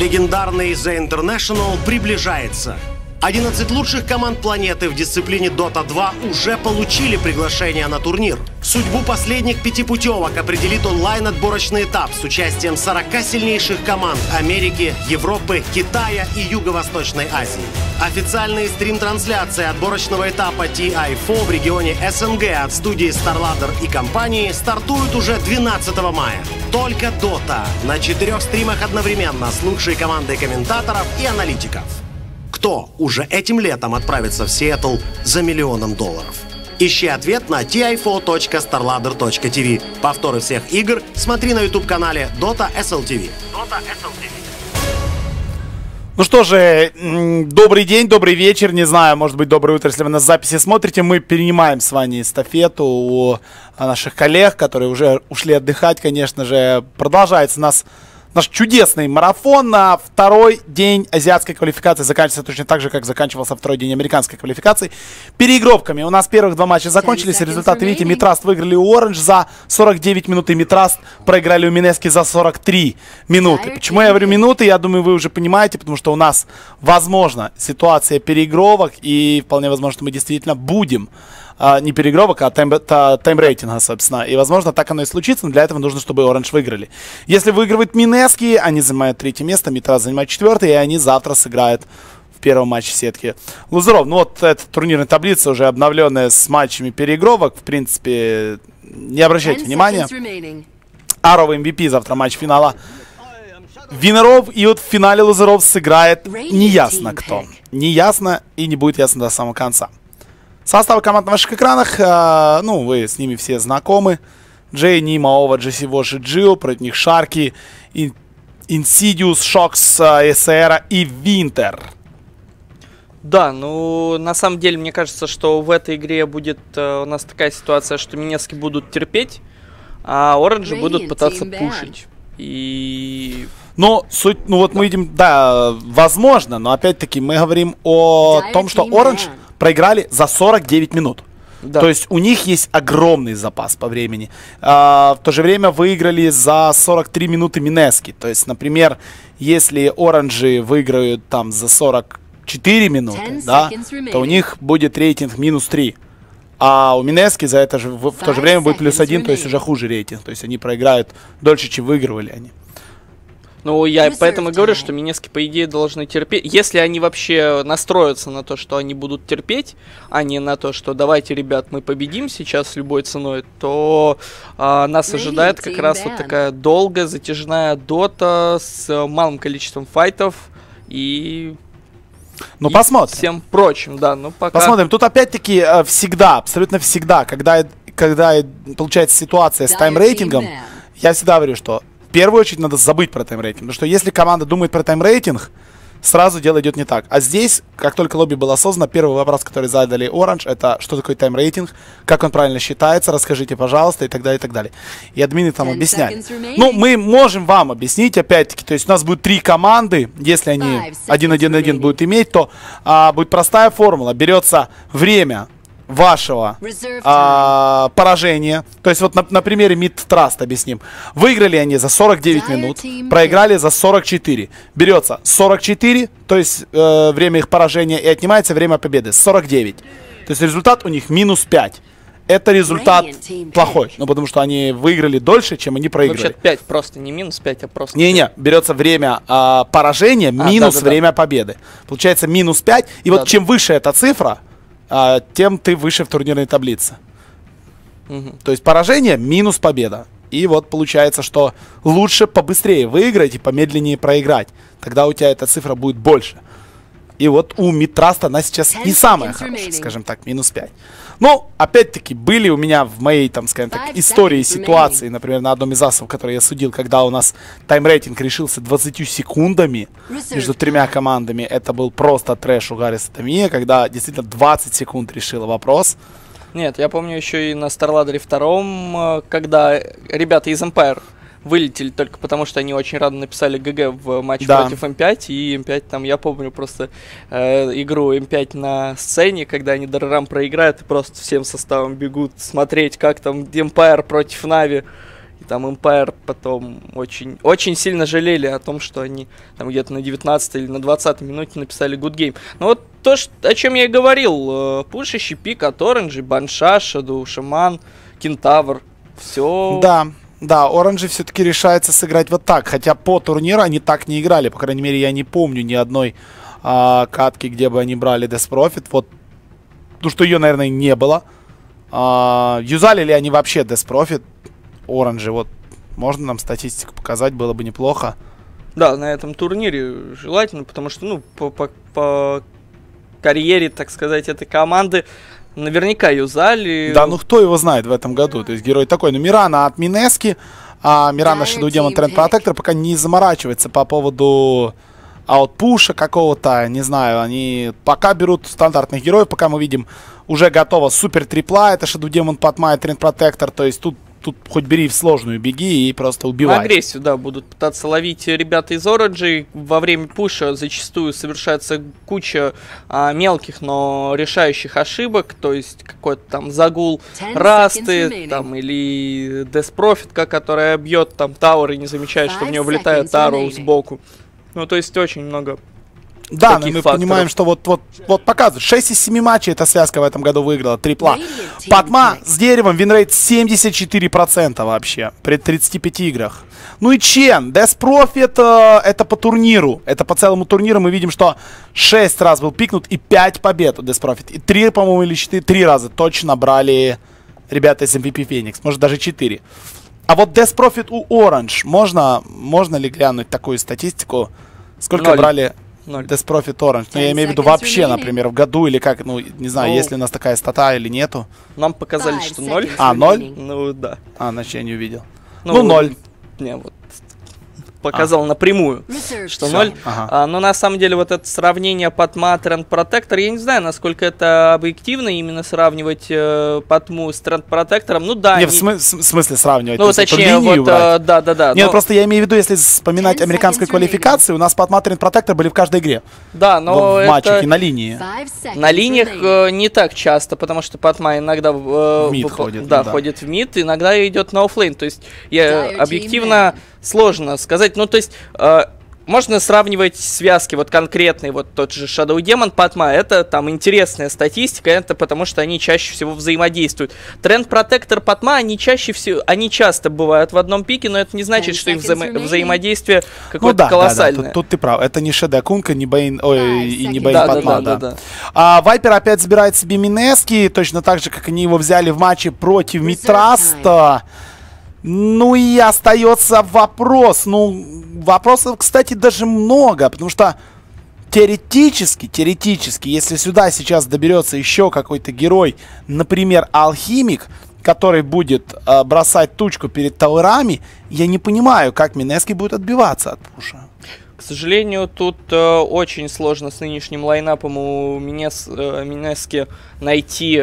легендарный The International приближается. 11 лучших команд планеты в дисциплине Dota 2 уже получили приглашение на турнир. Судьбу последних 5 путевок определит онлайн-отборочный этап с участием 40 сильнейших команд Америки, Европы, Китая и Юго-Восточной Азии. Официальные стрим-трансляции отборочного этапа TI4 в регионе СНГ от студии StarLadder и компании стартуют уже 12 мая. Только Dota на 4 стримах одновременно с лучшей командой комментаторов и аналитиков. Кто уже этим летом отправится в Сиэтл за $1 миллион? Ищи ответ на ti4.starladder.tv. Повторы всех игр смотри на YouTube-канале Dota SLTV. Ну что же, добрый день, добрый вечер, не знаю, может быть, доброе утро, если вы нас в записи смотрите. Мы перенимаем с вами эстафету у наших коллег, которые уже ушли отдыхать, конечно же. Продолжается наш чудесный марафон. На второй день азиатской квалификации заканчивается точно так же, как заканчивался второй день американской квалификации. Переигровками. У нас первых 2 матча закончились. Результаты, видите, Митраст выиграли у Orange за 49 минут, и Митраст проиграли у Минески за 43 минуты. Почему я говорю минуты? Я думаю, вы уже понимаете, потому что у нас, возможно, ситуация переигровок, и вполне возможно, что мы действительно будем не переигровок, а тайм-рейтинга, собственно. И, возможно, так оно и случится, но для этого нужно, чтобы Orange выиграли. Если выигрывают Минески, они занимают 3-е место, Митрас занимает 4-е, и они завтра сыграют в первом матче сетки лузеров. Ну вот эта турнирная таблица уже обновленная с матчами переигровок. В принципе, не обращайте внимания. Аров MVP завтра матч финала Винеров, и вот в финале лузеров сыграет неясно кто. Неясно и не будет ясно до самого конца. Составы команд на ваших экранах, ну, вы с ними все знакомы. Джей, Нима, Ова, Джесси Вош и Джио, против них Шарки, Инсидиус, Шокс, Эсера и Винтер. Да, ну, на самом деле, мне кажется, что в этой игре будет у нас такая ситуация, что Минески будут терпеть, а Оранжи будут пытаться пушить. И... Ну, суть, ну вот мы видим, да, возможно, но опять-таки мы говорим о том, что Оранж проиграли за 49 минут. Да. То есть у них есть огромный запас по времени. В то же время выиграли за 43 минуты Минески. То есть, например, если Оранжи выиграют там за 44 минуты, да, то у них будет рейтинг -3. А у Минески за это же в то же время будет +1, то есть уже хуже рейтинг. То есть они проиграют дольше, чем выигрывали они. Ну, я поэтому и говорю, что Минески, по идее, должны терпеть. Если они вообще настроятся на то, что они будут терпеть, а не на то, что давайте, ребят, мы победим сейчас любой ценой, то нас ожидает как раз вот такая долгая, затяжная дота с малым количеством файтов и... Ну, посмотрим. Всем прочим, да, ну пока... Посмотрим. Тут опять-таки всегда, абсолютно всегда, когда получается ситуация с тайм-рейтингом, я всегда говорю, что в первую очередь надо забыть про тайм-рейтинг. Потому что если команда думает про тайм-рейтинг, сразу дело идет не так. А здесь, как только лобби было создано, первый вопрос, который задали Orange, это что такое тайм-рейтинг, как он правильно считается, расскажите, пожалуйста, и так далее, и так далее. И админы там объясняли. Ну, мы можем вам объяснить, опять-таки, то есть у нас будет 3 команды, если они 1-1-1 будут иметь, то будет простая формула. Берется время вашего поражения. То есть вот на примере Мидтраст объясним. Выиграли они за 49 минут, проиграли за 44. Берется 44, то есть время их поражения, и отнимается время победы 49. То есть результат у них -5. Это результат плохой, ну потому что они выиграли дольше, чем они проиграли. Вообще 5 просто, не -5, а просто... Не-не, берется время поражения минус время победы. Получается -5, и вот чем выше эта цифра, тем ты выше в турнирной таблице. То есть поражение минус победа. И вот получается, что лучше побыстрее выиграть и помедленнее проиграть. Тогда у тебя эта цифра будет больше. И вот у Мидтраста она сейчас не самая хорошая, скажем так, -5. Но, опять-таки, были у меня в моей, там, скажем так, истории ситуации, например, на одном из асов, который я судил, когда у нас тайм-рейтинг решился 20 секундами между 3 командами. Это был просто трэш у Гарриса Томия, когда действительно 20 секунд решила вопрос. Нет, я помню еще и на StarLadder 2, когда ребята из Empire вылетели только потому, что они очень рано написали ГГ в матче против М5, и М5 там, я помню просто игру М5 на сцене, когда они Даррам проиграют и просто всем составом бегут смотреть, как там Empire против Нави, И там Empire потом очень сильно жалели о том, что они там где-то на 19 или на 20 минуте написали good game. Но вот то, о чем я и говорил, пушащий пик от Оранжи, Банша, Shadow Shaman, Кентавр, все. Да, Оранжи все-таки решается сыграть вот так. Хотя по турниру они так не играли. По крайней мере, я не помню ни одной катки, где бы они брали Death Profit. Вот, ну что ее, наверное, не было. Юзали ли они вообще Death Profit? Оранжи, вот, можно нам статистику показать, было бы неплохо. Да, на этом турнире желательно, потому что, ну, по карьере, так сказать, этой команды наверняка юзали. Да, ну кто его знает в этом году, то есть герой такой. Ну, Мирана от Минески, а Мирана Shadow Demon Trend Protector пока не заморачивается по поводу аутпуша какого-то, не знаю, они пока берут стандартных героев, пока мы видим уже готово супер трипла, это Shadow Demon, Patma и Trend Protector, то есть тут хоть бери в сложную, беги и просто убивай. На агрессию, да, будут пытаться ловить ребята из Оранжи. Во время пуша зачастую совершается куча мелких, но решающих ошибок. То есть какой-то там загул Расты, там, или Death Profit, которая бьет там Тауэр и не замечает, что в нее влетает Тару сбоку. Ну, то есть очень много. Да, но мы понимаем, что вот показывают. 6 из 7 матчей эта связка в этом году выиграла. Трипла. Патма с деревом, винрейт 74% вообще. При 35 играх. Ну и Чен. Death Profit это по турниру. Это по целому турниру мы видим, что 6 раз был пикнут и 5 побед у Death Profit. И 3, по-моему, или 4, 3 раза точно брали ребята из MVP Phoenix. Может, даже 4. А вот Death Profit у Orange. Можно ли глянуть такую статистику? Сколько 0. брали... Death Profit Orange. Ну, я имею в виду вообще, например, в году или как, ну, не знаю, есть ли у нас такая стата или нету. Нам показали, что 0. А, 0? Ну, да. Значит, я не увидел. Ну 0. Не, вот показал напрямую, что 0. Ага. Но на самом деле вот это сравнение Патма, Trend Protector, я не знаю, насколько это объективно именно сравнивать Патму с Trend Protector. Ну да. Не, в смысле сравнивать? Ну, точнее, вот, да. Нет, просто я имею в виду, если вспоминать американской квалификации, у нас Патма, Trend Protector были в каждой игре. Да, но в матчах и на линии. На линиях не так часто, потому что Патма иногда в мид ходит. Да, ходит в мид, иногда идет на оффлейн. То есть объективно сложно сказать. Ну, то есть можно сравнивать связки вот конкретные, вот тот же Shadow Demon, Патма, это там интересная статистика, это потому что они чаще всего взаимодействуют. Trend Protector, Патма, они часто бывают в одном пике, но это не значит, что их взаимодействие какое-то колоссальное. Да. Тут ты прав, это не Shadow Кунка, не Бэйн, и не Бэйн Патма, да. Вайпер опять забирает себе Минески, точно так же, как они его взяли в матче против Митраста. Ну и остается вопрос. Ну, вопросов, кстати, даже много, потому что теоретически, если сюда сейчас доберется еще какой-то герой, например, Алхимик, который будет бросать тучку перед тауэрами, я не понимаю, как Минески будет отбиваться от пуша. К сожалению, тут очень сложно с нынешним лайнапом у Минески найти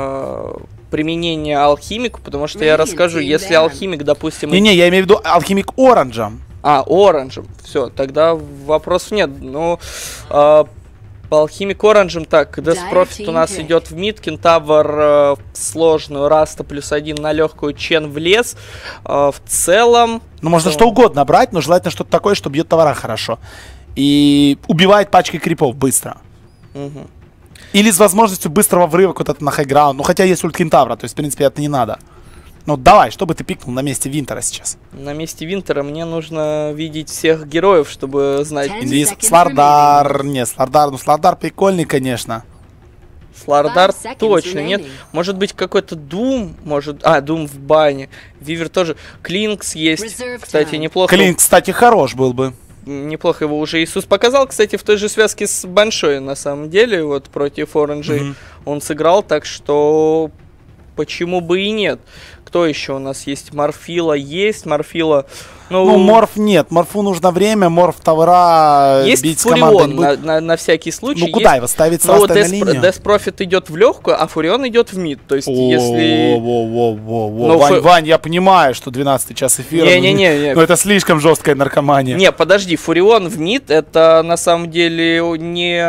применение алхимику, потому что я расскажу, если алхимик, допустим... Не, я имею в виду алхимик оранжем. Оранжем. Все, тогда вопросов нет. Ну, по алхимик оранжем так, Death Profit у нас идет в мид, Кентавр в сложную, Раста +1 на легкую, Чен в лес. В целом... Ну, можно что угодно брать, но желательно что-то такое, что бьет товара хорошо. И убивает пачкой крипов быстро. Угу. Или с возможностью быстрого врыва куда-то на хайграунд. Ну, хотя есть ульт Кентавра, то есть, в принципе, это не надо. Ну, давай, что бы ты пикнул на месте Винтера сейчас? На месте Винтера мне нужно видеть всех героев, чтобы знать. Слардар. Не, Слардар. Ну, Слардар прикольный, конечно. Слардар точно нет. Может быть, какой-то Дум. Дум в бане. Вивер тоже. Клинкс есть. Кстати, неплохо. Клинкс, кстати, хорош был бы. Неплохо его уже Иисус показал, кстати, в той же связке с Баншой, на самом деле, вот против Оранжей он сыграл, так что почему бы и нет. Кто еще у нас есть? Морфила есть, Морфила... Ну, Морф нет, Морфу нужно время, Морф Тавра бить с командой. На всякий случай. Ну, куда его ставить с Растой на линию? Death Profit идет в легкую, а Фурион идет в мид. То есть, если... Вань, я понимаю, что 12 час эфира. Не. Но это слишком жесткая наркомания. Не, подожди, Фурион в мид, это на самом деле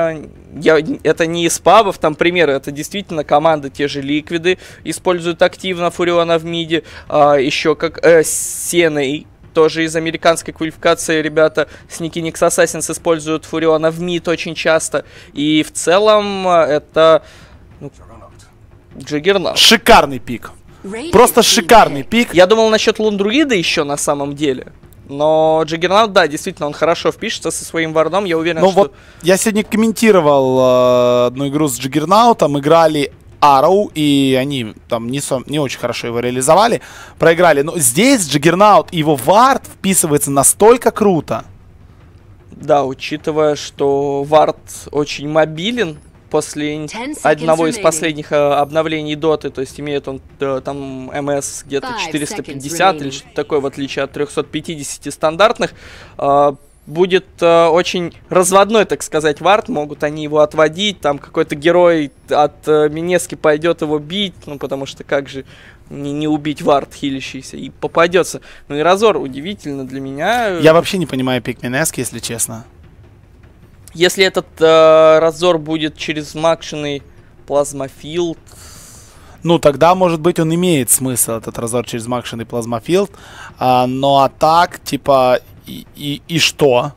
это не из пабов, там примеры, это действительно команды, те же Ликвиды используют активно Фуриона в миде, еще как Сеней, тоже из американской квалификации ребята с Никиникс Assassins используют Фуриона в мид очень часто, и в целом это Джаггернаут. Шикарный пик. Просто шикарный пик. Я думал насчет Лундруида еще на самом деле. Но Джаггернаут, да, действительно, он хорошо впишется со своим вардом, я уверен, ну, что... Вот я сегодня комментировал одну игру с Джаггернаутом, играли Arrow, и они там не очень хорошо его реализовали, проиграли. Но здесь Джаггернаут и его вард вписывается настолько круто. Да, учитывая, что вард очень мобилен после одного из последних обновлений доты, то есть имеет он там МС где-то 450 или что-то такое, в отличие от 350 стандартных, будет очень разводной, так сказать, вард, могут они его отводить, там какой-то герой от Минески пойдет его бить, ну потому что как же не убить вард хилящийся, и попадется. Ну и Разор удивительно для меня. Я вообще не понимаю пик Минески, если честно. Если этот разор будет через макшенный плазмофилд... Ну, тогда, может быть, он имеет смысл, этот разор через макшенный плазмофилд. Ну, а так, типа, и что?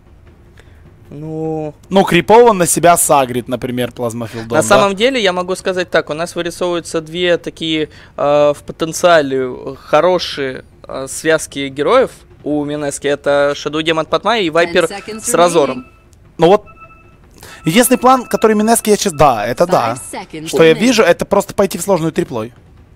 Ну, крипов он на себя сагрит, например, плазмофилдом. На самом деле, я могу сказать так, у нас вырисовываются две такие в потенциале хорошие связки героев у Минески. Это Shadow Demon Патмай и Вайпер с разором. Ну вот, единственный план, который Минески я сейчас... Да, это да. Что я вижу, это просто пойти в сложную триплой.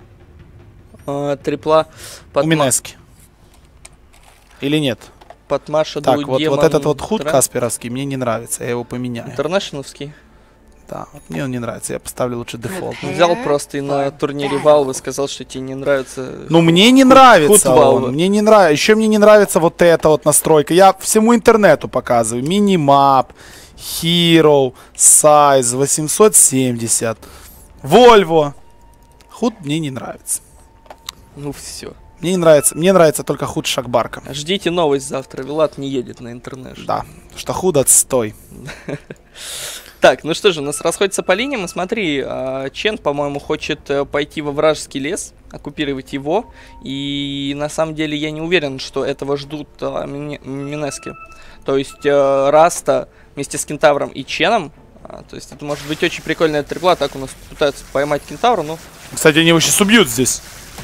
Трипла у Минески. Или нет? Патмаша, так, вот этот вот худ касперовский мне не нравится, я его поменяю. Интернешнловский? Да, вот мне он не нравится, я поставлю лучше дефолт. Взял просто и на турнире Valve сказал, что тебе не нравится. Ну мне не нравится он, мне не нравится. Еще мне не нравится вот эта вот настройка. Я всему интернету показываю. Минимап, Hero, Size 870, Volvo. Худ мне не нравится. Ну все. Мне не нравится. Мне нравится только худ Шакбарка. Ждите новость завтра. Вилат не едет на интернет. Да, что худ отстой. Так, ну что же, у нас расходится по линиям. И смотри, Чен, по-моему, хочет пойти во вражеский лес, оккупировать его. И на самом деле я не уверен, что этого ждут Минески. То есть Раста вместе с Кентавром и Ченом. То есть это может быть очень прикольная трипла. Так у нас пытаются поймать Кентавра, но... Кстати, они его сейчас убьют здесь.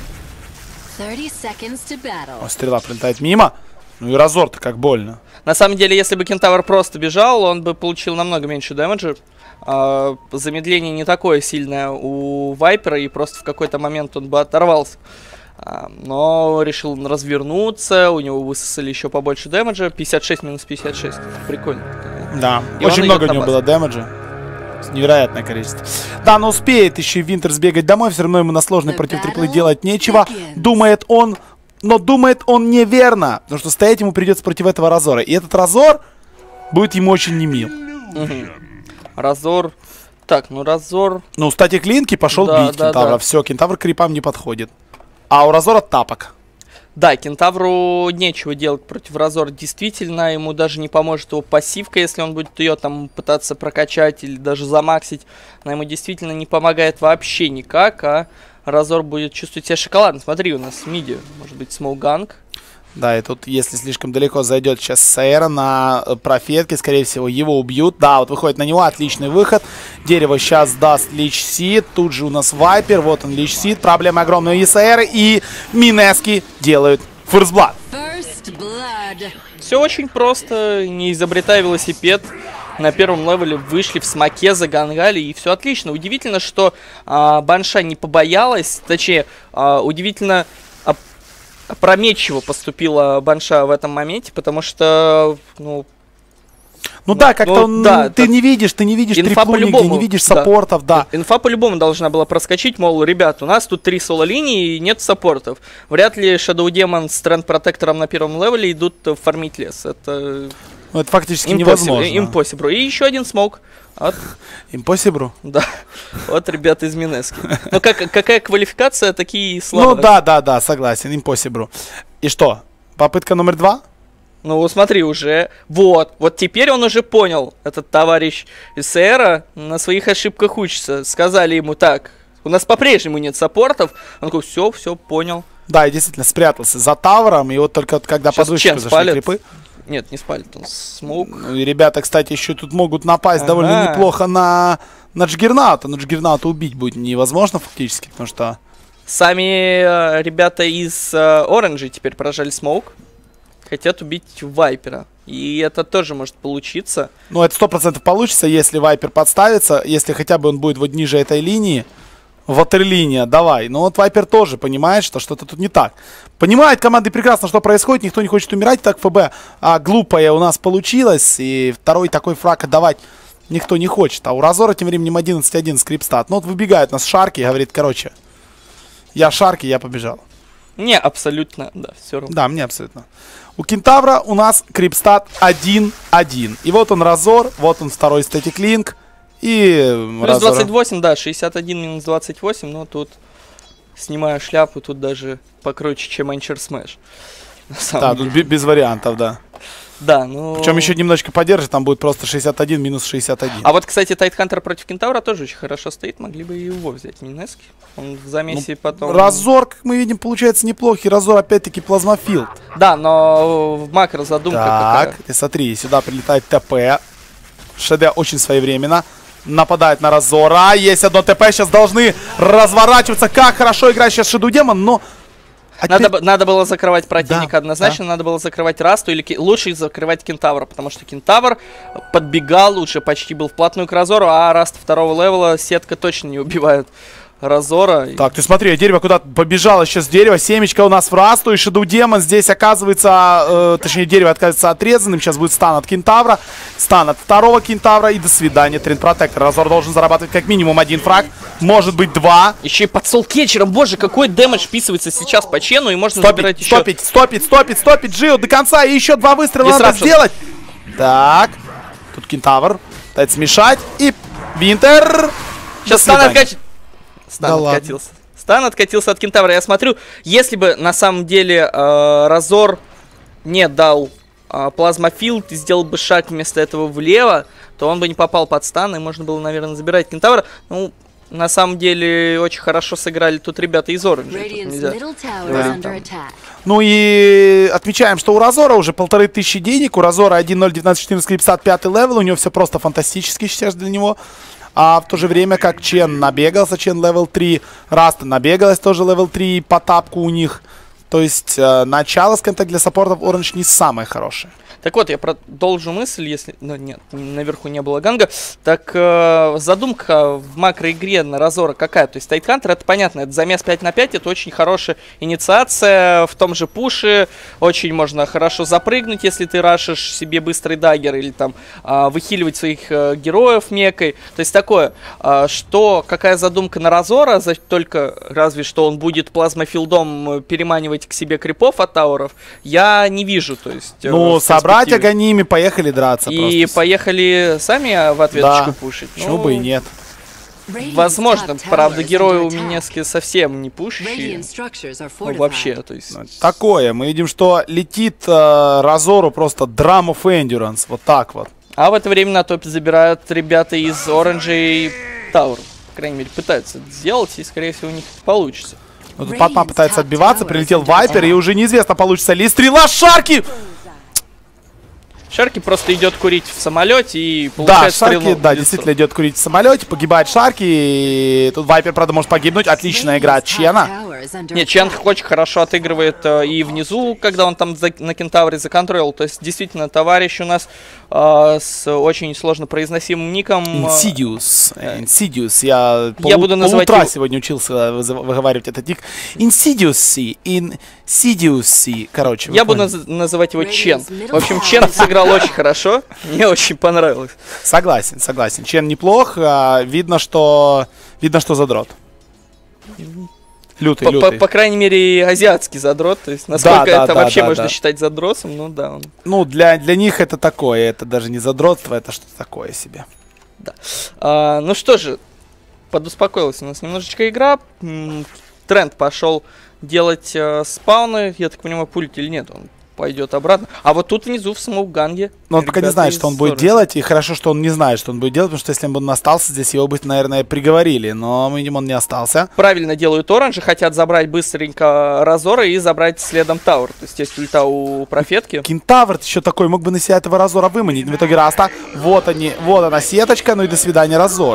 О, стрела прилетает мимо. Ну и разор-то как больно. На самом деле, если бы Кентавр просто бежал, он бы получил намного меньше дэмэджа. Замедление не такое сильное у Вайпера, и просто в какой-то момент он бы оторвался. Но решил развернуться, у него высосали еще побольше дэмэджа. 56 минус 56. Прикольно. Да, и очень много у него было дэмэджа. Невероятное количество. Да, но успеет еще и Винтер сбегать домой. Все равно ему на сложной против триплы делать нечего. Думает он... Но думает он неверно, потому что стоять ему придется против этого разора. И этот разор будет ему очень не мил. Разор... Так, ну разор... Ну, статик линки пошел бить Кентавра. Все, Кентавр к крипам не подходит. А у разора тапок. Да, Кентавру нечего делать против разора. Действительно, ему даже не поможет его пассивка, если он будет ее там пытаться прокачать или даже замаксить. Она ему действительно не помогает вообще никак, а... Разор будет чувствовать себя шоколадно. Смотри, у нас в миде может быть смоуганг. Да, и тут, если слишком далеко зайдет сейчас Сейра на профетке, скорее всего, его убьют. Да, вот выходит на него, отличный выход. Дерево сейчас даст Лич Сид. Тут же у нас Вайпер, вот он Лич Сид. Проблема огромная и Сейра, и Минески делают First Blood. Все очень просто, не изобретая велосипед. На первом левеле вышли в смоке, загангали, и все отлично. Удивительно, что Банша не побоялась, точнее, удивительно опрометчиво поступила Банша в этом моменте, потому что, ну да, как-то ты не видишь триплу нигде, не видишь саппортов, да. Инфа по-любому должна была проскочить, мол, ребят, у нас тут 3 соло-линии и нет саппортов. Вряд ли Shadow Demon с Тренд-протектором на первом левеле идут фармить лес. Это фактически невозможно. Impossible. И еще один смоук. Impossible? Да. Вот ребята из Минески. Ну, какая квалификация, такие слова. Ну, да, согласен. Impossible. И что? Попытка номер 2? Ну, смотри, уже. Вот теперь он уже понял, этот товарищ из Эра на своих ошибках учится. Сказали ему так, у нас по-прежнему нет саппортов. Он такой, все, понял. Да, и действительно спрятался за тавером, и вот только когда под вышку зашли крипы. Нет, не спалит, он смоук. Ну, и ребята, кстати, еще тут могут напасть довольно неплохо на Джиггернаута. Но Джиггернаута убить будет невозможно фактически, потому что... Сами ребята из Оранжи теперь прожали смоук. Хотят убить Вайпера. И это тоже может получиться. Ну, это 100% получится, если Вайпер подставится. Если хотя бы он будет вот ниже этой линии. Ватерлиния, давай. Но вот Вайпер тоже понимает, что что-то тут не так. Понимает команды прекрасно, что происходит. Никто не хочет умирать. Так ФБ глупая у нас получилось. И второй такой фраг отдавать никто не хочет. А у Разора тем временем 11-1 скрипстат. Ну вот выбегают нас Шарки и говорит, короче, я Шарки, я побежал. Не, абсолютно, да, все равно. Да, мне абсолютно. У Кентавра у нас крипстат 1-1. И вот он Разор, вот он второй статик линк. И плюс 28, да, 61 минус 28, но тут, снимаю шляпу, тут даже покруче, чем Anchor Smash. Да, тут без вариантов, да. Да, ну... Причем еще немножечко поддержит, там будет просто 61 минус 61. А вот, кстати, Тайтхантер против Кентавра тоже очень хорошо стоит, могли бы и его взять, Минески. Он в замесе потом... Разор, как мы видим, получается неплохий. Разор опять-таки плазмофилд. Да, но в макро задумка так, какая. Ты смотри, сюда прилетает ТП. ШД очень своевременно. Нападает на Разора. Есть одно ТП. Сейчас должны разворачиваться. Как хорошо играет сейчас Shadow Demon, но... Надо было закрывать противника, да, однозначно. Да. Надо было закрывать Расту или лучше закрывать Кентавра, потому что Кентавр подбегал, уже почти был вплотную к Разору, а Раст второго левела сетка точно не убивает Разора. Так, ты смотри, дерево куда-то побежало сейчас дерево. Семечко у нас в Расту, и Shadow Demon здесь оказывается, точнее дерево оказывается отрезанным. Сейчас будет стан от Кентавра, стан от второго Кентавра и до свидания. Тренд Протектор. Разор должен зарабатывать как минимум один фраг, может быть 2. Еще и под солкетчером, боже, какой дэмэдж вписывается сейчас по чену, и можно забирать еще... Стопить Джио до конца, и еще 2 выстрела надо сделать. Так, тут Кентавр пытается смешать, и Винтер. Сейчас стан откатится. Стан откатился от Кентавра. Я смотрю, если бы на самом деле Разор не дал плазмофилд и сделал бы шаг вместо этого влево, то он бы не попал под стан, и можно было, наверное, забирать Кентавра. Ну, на самом деле, очень хорошо сыграли тут ребята из Оранжа. Ну и отмечаем, что у Разора уже 1500 денег. У Разора 1.0.19.14 скрипстат 5 левел. У него все просто фантастически сейчас для него. А в то же время, как Чен набегался, Чен левел 3, Раста набегалась тоже левел 3 по тапку у них. То есть начало, скажем так, для саппортов Оранж не самое хорошее. Так вот, я продолжу мысль, если... Ну, нет, наверху не было ганга. Так, задумка в макроигре на Разора какая? То есть Тайтхантер, это понятно, это замес 5 на 5, это очень хорошая инициация в том же пуше. Очень можно хорошо запрыгнуть, если ты рашишь себе быстрый даггер или там выхиливать своих героев мекой. То есть такое, какая задумка на Разора, только разве что он будет плазмофилдом переманивать к себе крипов от тауров, я не вижу, то есть... Ну, собрать огоними, поехали драться. И просто поехали сами в ответочку пушить. Почему бы и нет. Возможно, правда, герои у Минески совсем не пушащие. Ну, вообще, то есть... Такое, мы видим, что летит Разору просто Drum of Endurance, вот так вот. А в это время на топе забирают ребята из Оранжа и Таур. По крайней мере, пытаются это сделать, и, скорее всего, у них это получится. Ну, тут Патма пытается отбиваться, прилетел Вайпер, и уже неизвестно, получится ли стрела Шарки! Шарки просто идет курить в самолете и получает стрелу. Да, действительно идет курить в самолете, погибает Шарки, и тут Вайпер, правда, может погибнуть. Отличная игра от Чена. Нет, Чен очень хорошо отыгрывает и внизу, когда он там на Кентавре законтролил. То есть, действительно, товарищ у нас с очень сложно произносимым ником. Insidious. Insidious. Я буду называть полутра сегодня учился выговаривать этот ник. Insidious. Insidious. Короче. Я буду называть его Чен. В общем, Чен сыграл очень хорошо. Мне очень понравилось. Согласен. Чен неплох. Видно, что задрот. Лютый. По крайней мере, азиатский задрот. То есть, насколько это вообще можно считать задротом, ну да. Ну, для них это такое. Это даже не задротство, это что-то такое себе. Да. Ну что же, подуспокоилась у нас немножечко игра. Тренд пошел делать спауны. Я так понимаю, пулить или нет? Он пойдет обратно. А вот тут внизу в смоук-ганге. Но он пока не знает, что он будет делать, и хорошо, что он не знает, что он будет делать, потому что если бы он остался здесь, его бы, наверное, приговорили, но, видимо, он не остался. Правильно делают оранжи, хотят забрать быстренько Разора и забрать следом Тауэр. То есть есть ульта у профетки. Кентавр еще такой, мог бы на себя этого Разора выманить, в итоге Раста. Вот она сеточка, ну и до свидания, Разор.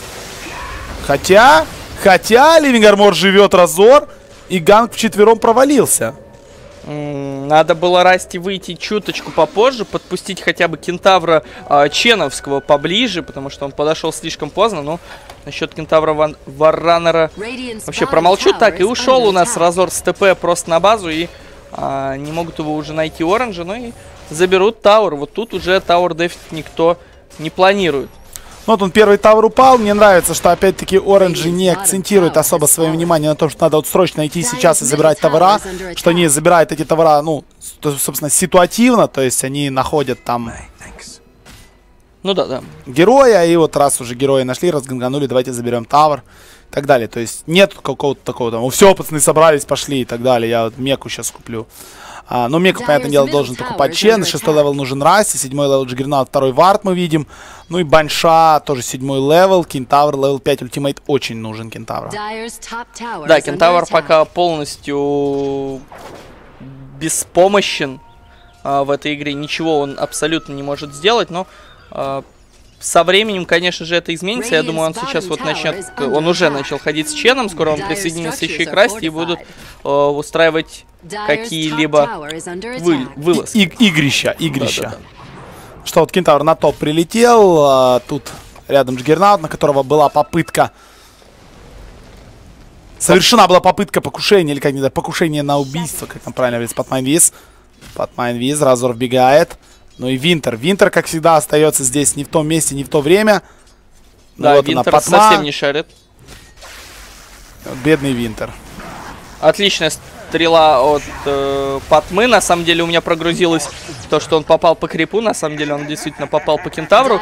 Хотя Living Armor живет Разор, и ганг вчетвером провалился. Надо было Расти выйти чуточку попозже, подпустить хотя бы Кентавра Ченовского поближе, потому что он подошел слишком поздно. Но насчет Кентавра Варранера вообще промолчу. Так, и ушел у нас Разор с ТП просто на базу, и не могут его уже найти оранжи, ну и заберут Тауэр. Вот тут уже Тауэр дефить никто не планирует. Вот он, первый тавер упал. Мне нравится, что опять-таки оранжи не акцентируют особо свое внимание на том, что надо вот срочно идти сейчас и забирать тавера. Что они забирают эти тавера, ну, собственно, ситуативно. То есть они находят там... Ну да. Героя. И вот раз уже героя нашли, разганганули, давайте заберем тавер. И так далее. То есть нет какого-то такого там, все, пацаны, собрались, пошли и так далее. Я вот меку сейчас куплю. Но меку, понятное дело, должен покупать Чен. 6-й левел нужен Расти, 7-й левел Джиггернаут, 2-й Вард мы видим. Ну и Банша тоже 7-й левел. Кентавр левел 5 ультимейт очень нужен Кентавру. Да, Кентавр пока полностью беспомощен в этой игре. Ничего он абсолютно не может сделать, но... Со временем, конечно же, это изменится. Я думаю, он сейчас вот начнет... Он уже начал ходить с Ченом. Скоро он присоединится еще и к Расти и будут устраивать какие-либо вылазки. Игрища. Да. Что вот Кентавр на топ прилетел. Тут рядом Джиггернаут, на которого была попытка... Совершена была попытка покушения, или как-нибудь покушение на убийство, как там правильно говорится, Патмайнвиз. Патмайнвиз, Разор вбегает. Ну и Винтер. Винтер, как всегда, остается здесь не в том месте, не в то время. Да, вот Винтер совсем не шарит. Бедный Винтер. Отличная стрела от Патмы. На самом деле у меня прогрузилось то, что он попал по крипу. На самом деле он действительно попал по Кентавру.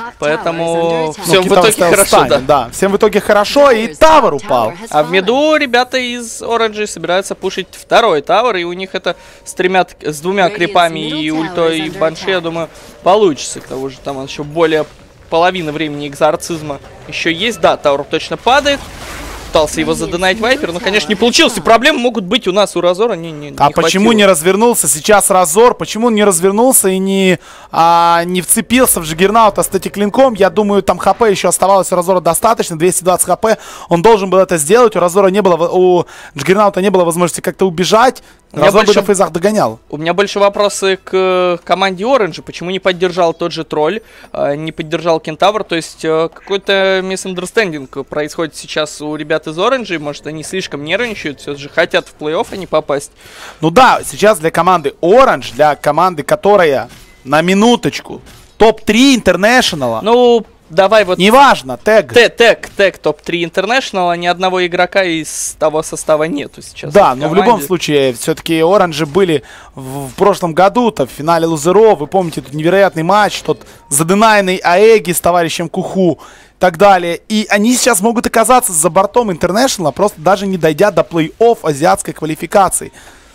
Поэтому всем в итоге хорошо. Да, всем в итоге хорошо. И Тавер упал. А в миду ребята из Оранжи собираются пушить второй Тавер. И у них это с двумя крипами и ультой и банши, я думаю, получится. К тому же там еще более половины времени экзорцизма еще есть. Да, Тавер точно падает. Пытался его задонать Вайпер, но, конечно, не получилось. И проблемы могут быть у нас, у Разора. Почему не развернулся сейчас Разор? Почему он не развернулся и не вцепился в Джиггернаута с этим клинком? Я думаю, там ХП еще оставалось у Разора достаточно. 220 ХП. Он должен был это сделать. У Разора не было, у Джиггернаута не было возможности как-то убежать. Разор бы на фейзах догонял. У меня больше вопросы к команде Оранжи. Почему не поддержал тот же Тролль, не поддержал Кентавр? То есть какой-то миссандерстендинг происходит сейчас у ребят из Оранжи. Может, они слишком нервничают, все же хотят в плей-офф, а не попасть. Ну да, сейчас для команды Оранж, для команды, которая, на минуточку, топ-3 интернешнала. Ну... Давай вот... Неважно, тег топ-3 International, ни одного игрока из того состава нету сейчас. Да, но в любом случае, все-таки Оранжи были в прошлом году-то в финале лузеров. Вы помните, тут невероятный матч, тот задынайный Аэги с товарищем Куху и так далее. И они сейчас могут оказаться за бортом International, просто даже не дойдя до плей-офф азиатской квалификации.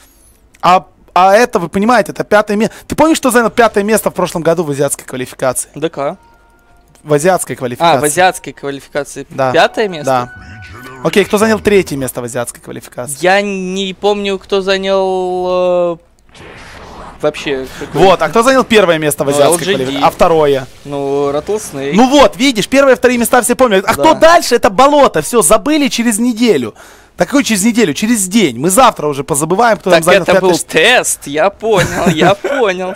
А это, вы понимаете, это 5-е место. Ты помнишь, что занял 5-е место в прошлом году в азиатской квалификации? ДК. В азиатской квалификации. В азиатской квалификации. Да. 5-е место? Да. Окей, кто занял 3-е место в азиатской квалификации? Я не помню, кто занял... вообще... Вот, а кто занял 1-е место в азиатской квалификации? А 2-е? Ну, Rattlesnake. Ну вот, видишь, 1-е и 2-е места все помнят. А кто дальше? Это болото. Все, забыли через неделю. Так какой через неделю? Через день. Мы завтра уже позабываем, кто там занял 5-е. Так это был тест, я понял.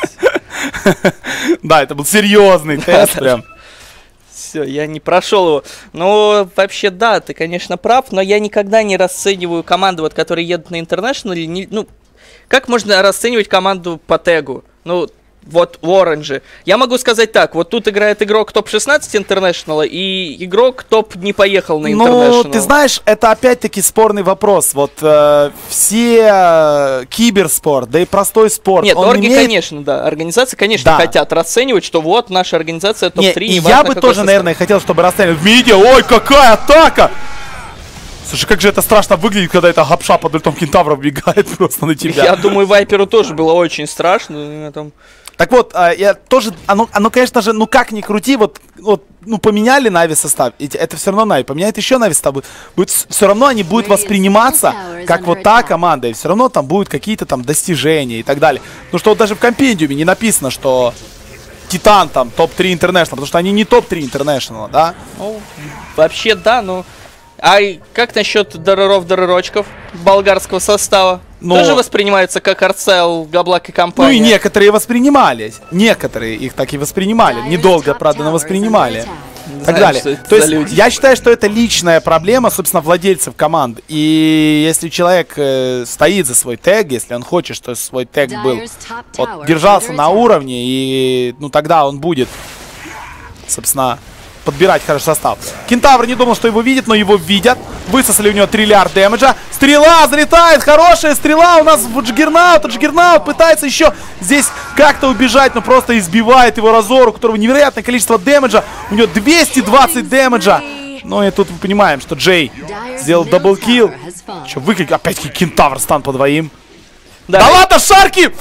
Да, это был серьезный тест прям. Все, я не прошел его. Ну, вообще, да, ты, конечно, прав, но я никогда не расцениваю команду, вот, которые едут на International. Ну, как можно расценивать команду по тегу? Ну, вот в Оранже. Я могу сказать так, вот тут играет игрок топ-16 International, и игрок топ не поехал на International. Ну, ты знаешь, это опять-таки спорный вопрос. Вот все киберспорт, да и простой спорт. Нет, орги, конечно, да. Организации, конечно, хотят расценивать, что вот наша организация топ-3. И я бы тоже, наверное, хотел, чтобы расценивать. Видео, ой, какая атака! Слушай, как же это страшно выглядит, когда эта гопша под ультом кентавра вбегает просто на тебя. Я думаю, Вайперу тоже было очень страшно. Там... Так вот, я тоже, оно, конечно же, ну как ни крути, ну поменяли Нави состав, это все равно Нави, поменяет еще Нави состав, будет все равно они будут восприниматься как вот та команда, и все равно там будут какие-то там достижения и так далее. Ну что вот даже в компендиуме не написано, что Титан там топ-3 International, потому что они не топ-3 International, да? Ну, вообще да, но... А как насчет дороров-доророчков болгарского состава? Но... Тоже воспринимается как Арцел, Габлак и компания? Ну и некоторые воспринимались. Некоторые их так и воспринимали. Недолго, правда, но воспринимали. И так далее. То есть люди. Я считаю, что это личная проблема, собственно, владельцев команд. И если человек стоит за свой тег, если он хочет, чтобы свой тег был, вот, держался на уровне, и ну тогда он будет, собственно, подбирать хороший состав. Кентавр не думал, что его видит, но его видят. Высосали у него триллиард дэмэджа. Стрела залетает, хорошая стрела у нас в Джиггернаут. Джиггернаут пытается еще здесь как-то убежать, но просто избивает его Разор, у которого невероятное количество дэмэджа. У него 220 дэмэджа. Ну и тут мы понимаем, что Джей сделал даблкил. Что, выкрик, опять-таки Кентавр стан по двоим. Да ладно, Шарки!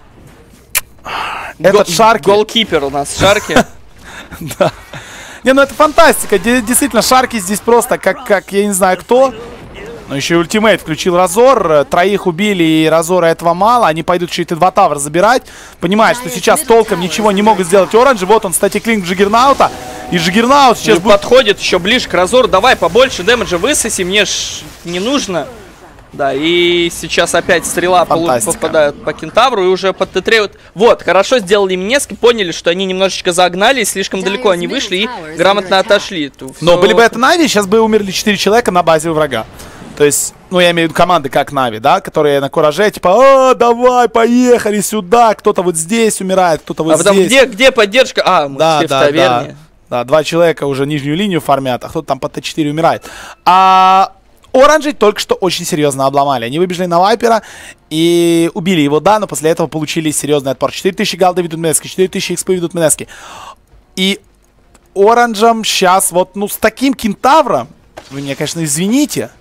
Этот Шарки. Голкипер у нас, Шарки. Да. Не, ну это фантастика. Действительно, Шарки здесь просто как я не знаю кто. Но еще и ультимейт включил Разор. Троих убили, и Разора этого мало. Они пойдут еще и Т2 Тавр забирать. Понимают, что сейчас толком ничего не могут сделать Оранжи. Вот он, кстати, клинк Джиггернаута. И Джиггернаут сейчас будет... подходит еще ближе к Разору. Давай побольше дэмэджа высоси, мне ж не нужно. Да, и сейчас опять стрела попадает по Кентавру и уже под Т3. Вот, хорошо сделали Минески, поняли, что они немножечко загнались, слишком далеко они вышли и грамотно отошли. Но были бы это Нави, сейчас бы умерли 4 человека на базе врага. То есть, ну я имею в виду команды как Нави, да, которые на кураже, типа, давай, поехали сюда, кто-то вот здесь умирает, кто-то вот потом, здесь. Где поддержка? А, мы все в таверне. Да, 2 человека уже нижнюю линию фармят, а кто-то там по Т4 умирает. Оранжи только что очень серьезно обломали. Они выбежали на Вайпера и убили его, да, но после этого получили серьезный отпор. 4000 голды ведут Минески, 4000 XP ведут Минески. И Оранжам сейчас вот, ну, с таким Кентавром, вы меня, конечно, извините,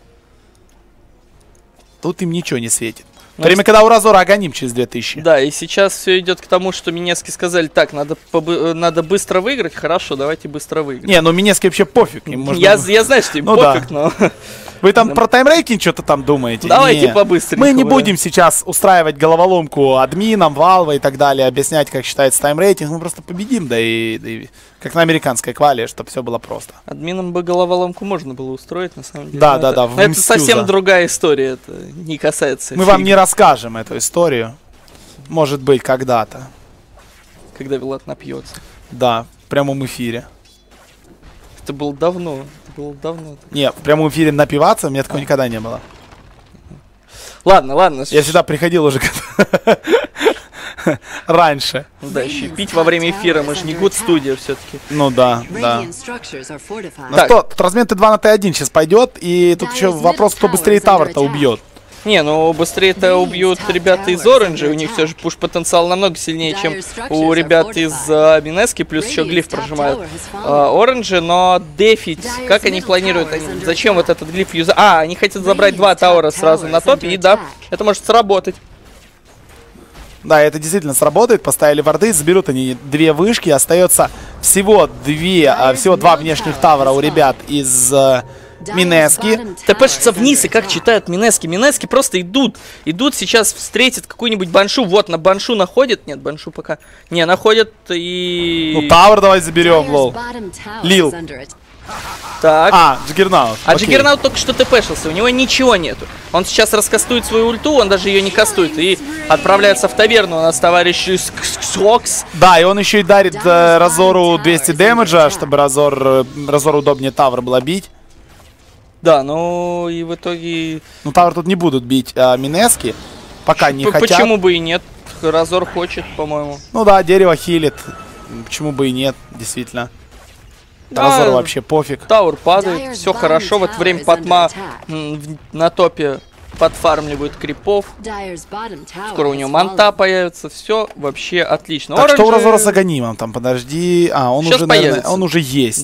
тут им ничего не светит. В время, когда у Разора Аганим через 2000. Да, и сейчас все идет к тому, что Минески сказали, так, надо быстро выиграть. Хорошо, давайте быстро выиграем. Не, ну Минески вообще пофиг. Я знаю, что им пофиг, но... Вы там про таймрейкинг что-то там думаете? Давайте побыстрее. Мы не будем сейчас устраивать головоломку админам, Valve и так далее, объяснять, как считается таймрейтинг. Мы просто победим, да и как на американской квале, чтобы все было просто. Админам бы головоломку можно было устроить, на самом деле. Да. Это совсем другая история, это не касается. Мы вам не расскажем эту историю. Может быть, когда-то. Когда Вилат напьется. Да, в прямом эфире. Это было давно. Не, в прямом эфире напиваться у меня такого никогда не было. Ладно. Я сюда приходил уже раньше. Да, еще пить во время эфира, мы же не Good Studio все-таки. Ну да. Ну что, тут размен Т2 на Т1 сейчас пойдет, и тут еще вопрос, кто быстрее Тавр-то убьет. Не, ну быстрее-то убьют ребята из Оранжа, у них все же пуш-потенциал намного сильнее, чем у ребят из Минески, плюс еще глиф прожимают Оранжи, но дефить, как они планируют, зачем вот этот глиф юзать? Они хотят забрать 2 таура сразу на топе, и да, это может сработать. Да, это действительно сработает, поставили варды, заберут они 2 вышки, остается всего 2 внешних тавра у ребят из... Минески. ТПшится вниз, и как читают Минески. Минески просто идут сейчас встретят какую-нибудь баншу. Вот, на баншу находят. Нет, баншу пока не находят и... Ну, Тауэр давай заберем, лол. Лил. Так. Джиггернаут. Джиггернаут только что ТПшился, у него ничего нету. Он сейчас раскастует свою ульту, он даже ее не кастует. И отправляется в таверну. У нас товарищ Сксокс. Да, и он еще и дарит Разору 200 дэмэджа, чтобы Разору удобнее Тавр было бить. Да, ну и в итоге... Ну, Тавр тут не будут бить Минески, пока не хотят. Почему бы и нет? Разор хочет, по-моему. Ну да, дерево хилит. Почему бы и нет, действительно. Да, Разору вообще пофиг. Тауэр падает, все хорошо. В это время Патма на топе подфармливают крипов. Скоро у него манта появится. Все вообще отлично. Так, что у Разора с Аганимом? Там, подожди. Он уже, наверное, он уже есть. Да.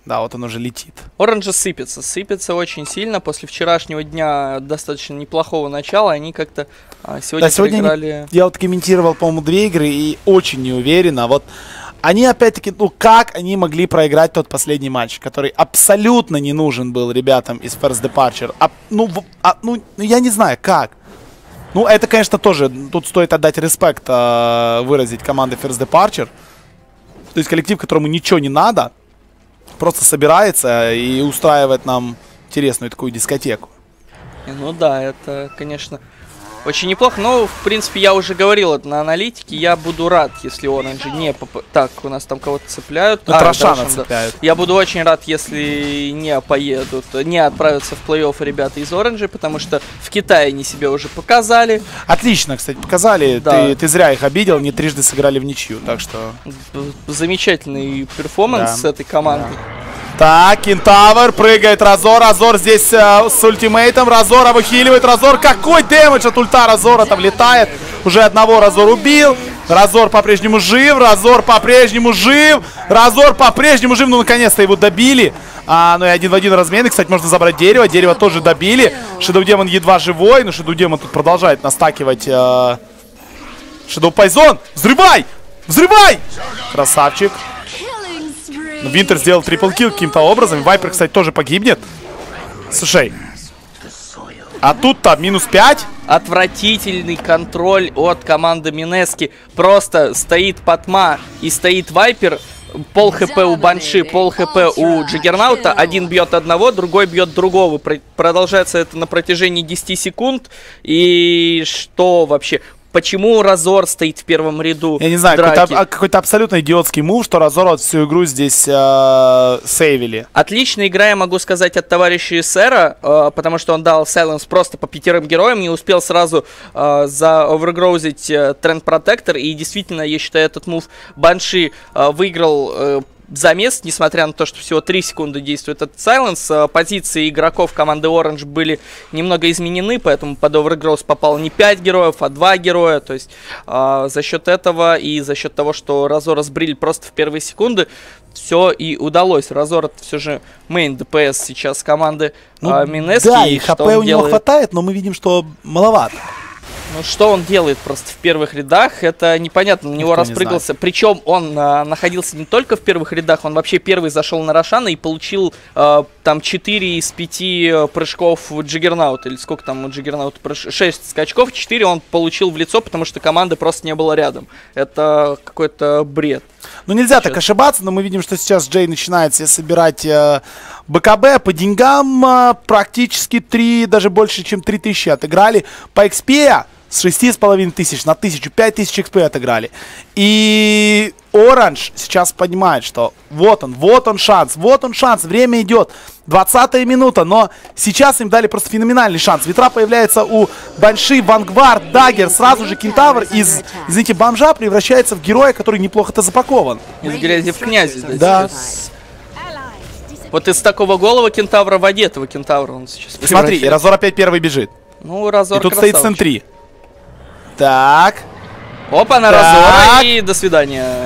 Да, вот он уже летит. Оранжа сыпется очень сильно. После вчерашнего дня достаточно неплохого начала. Они как-то сегодня проиграли. Я вот комментировал, по-моему, 2 игры и очень не уверен. А вот они опять-таки, ну как они могли проиграть тот последний матч, который абсолютно не нужен был ребятам из First Departure. Ну, я не знаю, как. Ну, это, конечно, тоже, тут стоит отдать респект, выразить команде First Departure. То есть коллектив, которому ничего не надо, просто собирается и устраивает нам интересную такую дискотеку. Ну да, это, конечно, очень неплохо. Но, в принципе, я уже говорил это на аналитике. Я буду рад, если Оранжи не Так, у нас там кого-то цепляют. Ну, Рошана цепляют. Я буду очень рад, если не поедут, не отправятся в плей-офф ребята из Оранжи, потому что в Китае они себя уже показали. Отлично, кстати, показали. Да. Ты зря их обидел, не трижды сыграли в ничью, так что... Замечательный перформанс с этой команды. Так, Кентавр, прыгает Разор. Разор здесь с ультимейтом. Разора выхиливает. Разор, какой дэмэдж от ульта Разора там летает. Уже одного Разор убил. Разор по-прежнему жив. Разор по-прежнему жив. Разор по-прежнему жив. Ну, наконец-то его добили. Ну и 1 в 1 размены. Кстати, можно забрать дерево. Дерево тоже добили. Shadow Demon едва живой. Но Shadow Demon тут продолжает настакивать. Shadow Poison. Взрывай! Взрывай! Красавчик. Винтер сделал трипл-килл каким-то образом. Вайпер, кстати, тоже погибнет. Слушай. А тут-то минус 5. Отвратительный контроль от команды Минески. Просто стоит Патма и стоит Вайпер. Пол хп у Банши, пол хп у Джаггернаута. Один бьет одного, другой бьет другого. Продолжается это на протяжении 10 секунд. И что вообще... Почему Разор стоит в первом ряду? Я не знаю, какой-то абсолютно идиотский мув, что Разор вот всю игру здесь сейвили. Отличная игра, я могу сказать, от товарища Сэра, потому что он дал сайленс просто по 5 героям, не успел сразу заовергроузить Тренд Протектор, и действительно, я считаю, этот мув Банши выиграл замес, несмотря на то, что всего 3 секунды действует этот сайленс. Позиции игроков команды Orange были немного изменены, поэтому под Overgrowth попало не 5 героев, а 2 героя. То есть за счет этого и за счет того, что Разора сбрили просто в первые секунды, все и удалось. Разор — это все же мейн ДПС сейчас команды Минески. Да, и хп у него хватает, но мы видим, что маловато. Ну, что он делает просто в первых рядах, это непонятно. На него распрыгался. Причем он находился не только в первых рядах, он вообще первый зашел на Рошана и получил там 4 из 5 прыжков Джаггернаута. Или сколько там у Джаггернаута? 6 скачков, 4 он получил в лицо, потому что команды просто не было рядом. Это какой-то бред. Ну, нельзя так ошибаться, но мы видим, что сейчас Джей начинает себе собирать БКБ. По деньгам практически 3, даже больше, чем 3000 отыграли. По XP с 6500 на 1000, 5000 XP отыграли. И Orange сейчас понимает, что вот он шанс, время идет. 20-я минута, но сейчас им дали просто феноменальный шанс. Ветра появляется у Банши, Вангвард, Даггер, сразу же Кентавр из, извините, бомжа превращается в героя, который неплохо-то запакован. Из грязи в князи. Да. Вот из такого голого Кентавра в одетого Кентавра он сейчас превращается. Смотри, и Разор опять первый бежит. Ну, Разор и тут красавчик. стоит Сентри. Так. Опа, на Разора и до свидания.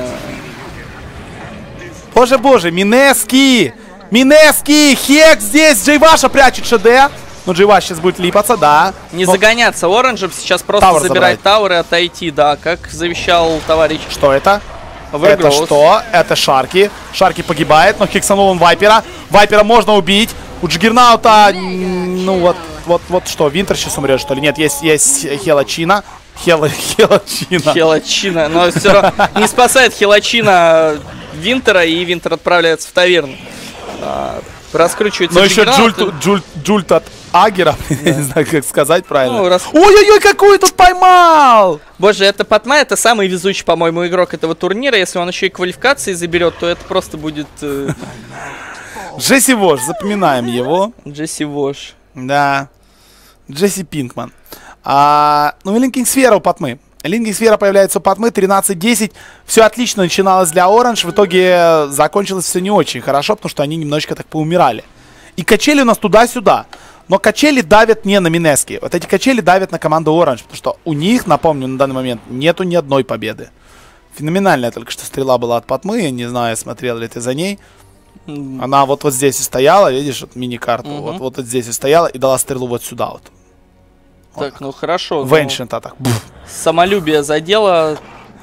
Боже, Минески! Минески! Хек здесь! Джейваша прячет ШД. Ну, Джейваш сейчас будет липаться, да. Не загоняться Оранжем, сейчас просто забирать тауэр и отойти, да, как завещал товарищ. Что это? Это что? Это Шарки. Шарки погибает, но хексанул он Вайпера. Вайпера можно убить. У Джаггернаута, ну вот что, Винтер сейчас умрет, что ли? Нет, есть Хелачина. Хелачина, но все равно не спасает Хелачина Винтера, и Винтер отправляется в таверну. Раскручивается. Но еще Джульт от Агера, я не знаю, как сказать правильно. Ой-ой-ой, какую тут поймал! Боже, это Патма, это самый везучий, по-моему, игрок этого турнира. Если он еще и квалификации заберет, то это просто будет... Джесси Вош, запоминаем его. Джесси Вош. Да. Джесси Пинкман. Ну и Линкинг Сфера у Патмы. Линкинг Сфера появляется у Патмы, 13-10. Все отлично начиналось для Оранж. В итоге закончилось все не очень хорошо, потому что они немножечко так поумирали. И качели у нас туда-сюда. Но качели давят не на Минески. Вот эти качели давят на команду Оранж, потому что у них, напомню, на данный момент нету ни одной победы. Феноменальная только что стрела была от Патмы. Я не знаю, смотрел ли ты за ней. Она вот здесь и стояла, видишь, вот мини-карту. Вот здесь и стояла и дала стрелу вот сюда вот. Так, вот. Ну хорошо. В Ancient так. Самолюбие задело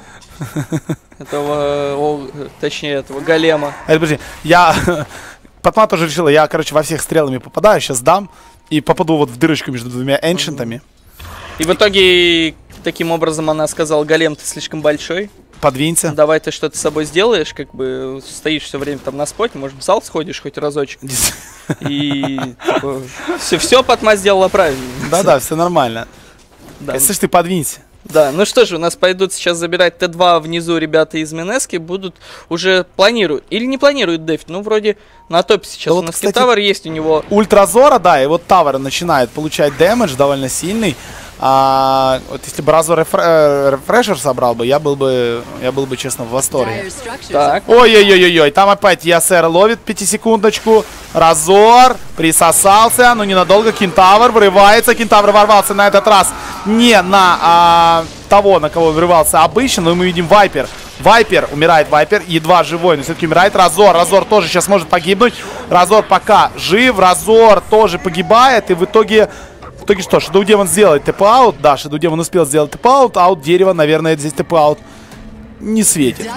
этого, точнее, этого голема. Подожди, Патма тоже решила, я, короче, во всех стрелами попадаю, сейчас дам и попаду вот в дырочку между двумя эншентами. И в итоге, таким образом, она сказала, голем, ты слишком большой. Подвинься. Давай ты что-то с собой сделаешь, как бы стоишь все время там на споте, может в зал сходишь хоть разочек. И типа, все Патма сделала правильно. Да-да, все нормально. Слышь, ты подвинься. Да, ну что же, у нас пойдут сейчас забирать Т2 внизу ребята из Минески, будут уже планируют, или не планируют дефить, ну вроде на топе сейчас да у нас Тавер есть у него. Ультразора, да, и вот Тавер начинает получать дэмэдж довольно сильный. Вот если бы Разор рефрешер собрал бы, я был бы, честно, в восторге. Так. Ой-ой-ой-ой, там опять Ясер ловит 5-секундочку. Разор присосался, но ненадолго. Кентавр врывается. Кентавр ворвался на этот раз не на того, на кого врывался обычно, но мы видим Вайпер. Вайпер, умирает Вайпер, едва живой, но все-таки умирает Разор. Разор тоже сейчас может погибнуть. Разор пока жив, Разор тоже погибает, и в итоге что, Shadow Demon сделает тэп-аут. Да, Shadow Demon успел сделать тэп-аут, а вот дерево, наверное, здесь тэп-аут не светит.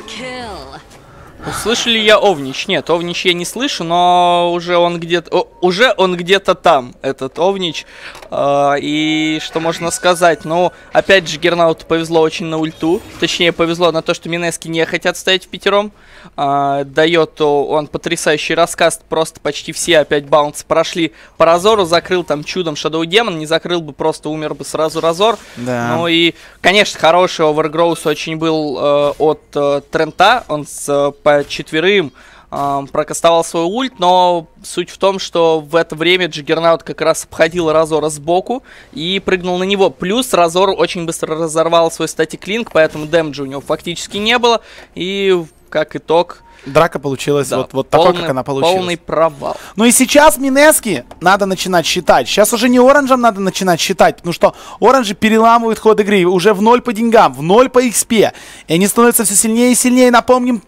Слышу ли я Овнич? Нет, Овнич я не слышу, но уже он где-то там, этот Овнич. И что можно сказать? Ну, опять же, Гернауту повезло очень на ульту. Точнее, повезло на то, что Минески не хотят стоять впятером. Дает он потрясающий рассказ. Просто почти все опять баунсы прошли по Разору. Закрыл там чудом Shadow Demon. Не закрыл бы, просто умер бы сразу Разор. Да. Ну и, конечно, хороший овергроус очень был от Трента. Он по четверым прокастовал свой ульт, но суть в том, что в это время Джиггернаут как раз обходил Разора сбоку и прыгнул на него. Плюс Разор очень быстро разорвал свой статик-линк, поэтому дэмэджа у него фактически не было. И как итог... Драка получилась да, вот такой, как она получилась. Полный провал. Ну и сейчас Минески надо начинать считать. Сейчас уже не Оранжем надо начинать считать, потому что Оранжи переламывают ход игры уже в 0 по деньгам, в 0 по XP. И они становятся все сильнее и сильнее. Напомним,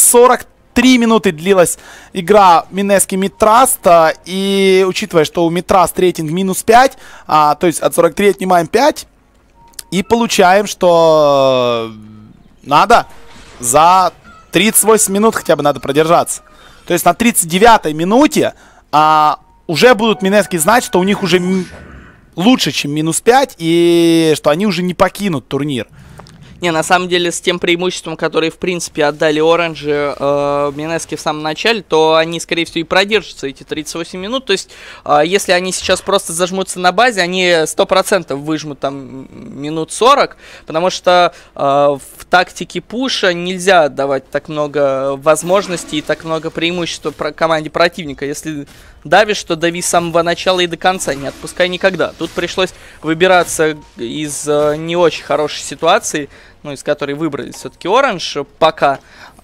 43 минуты длилась игра Минески Мидтраст. И учитывая, что у Мидтраст рейтинг минус 5, то есть от 43 отнимаем 5. И получаем, что надо за 38 минут хотя бы надо продержаться. То есть на 39-й минуте уже будут Минески знать, что у них уже лучше, чем минус 5. И что они уже не покинут турнир. Не, на самом деле, с тем преимуществом, которое, в принципе, отдали Оранжи Минески в самом начале, то они, скорее всего, и продержатся эти 38 минут. То есть, если они сейчас просто зажмутся на базе, они 100% выжмут там минут 40, потому что в тактике пуша нельзя давать так много возможностей и так много преимуществ команде противника. Если давишь, то дави с самого начала и до конца, не отпускай никогда. Тут пришлось выбираться из не очень хорошей ситуации, ну, из которой выбрались все-таки Оранж пока.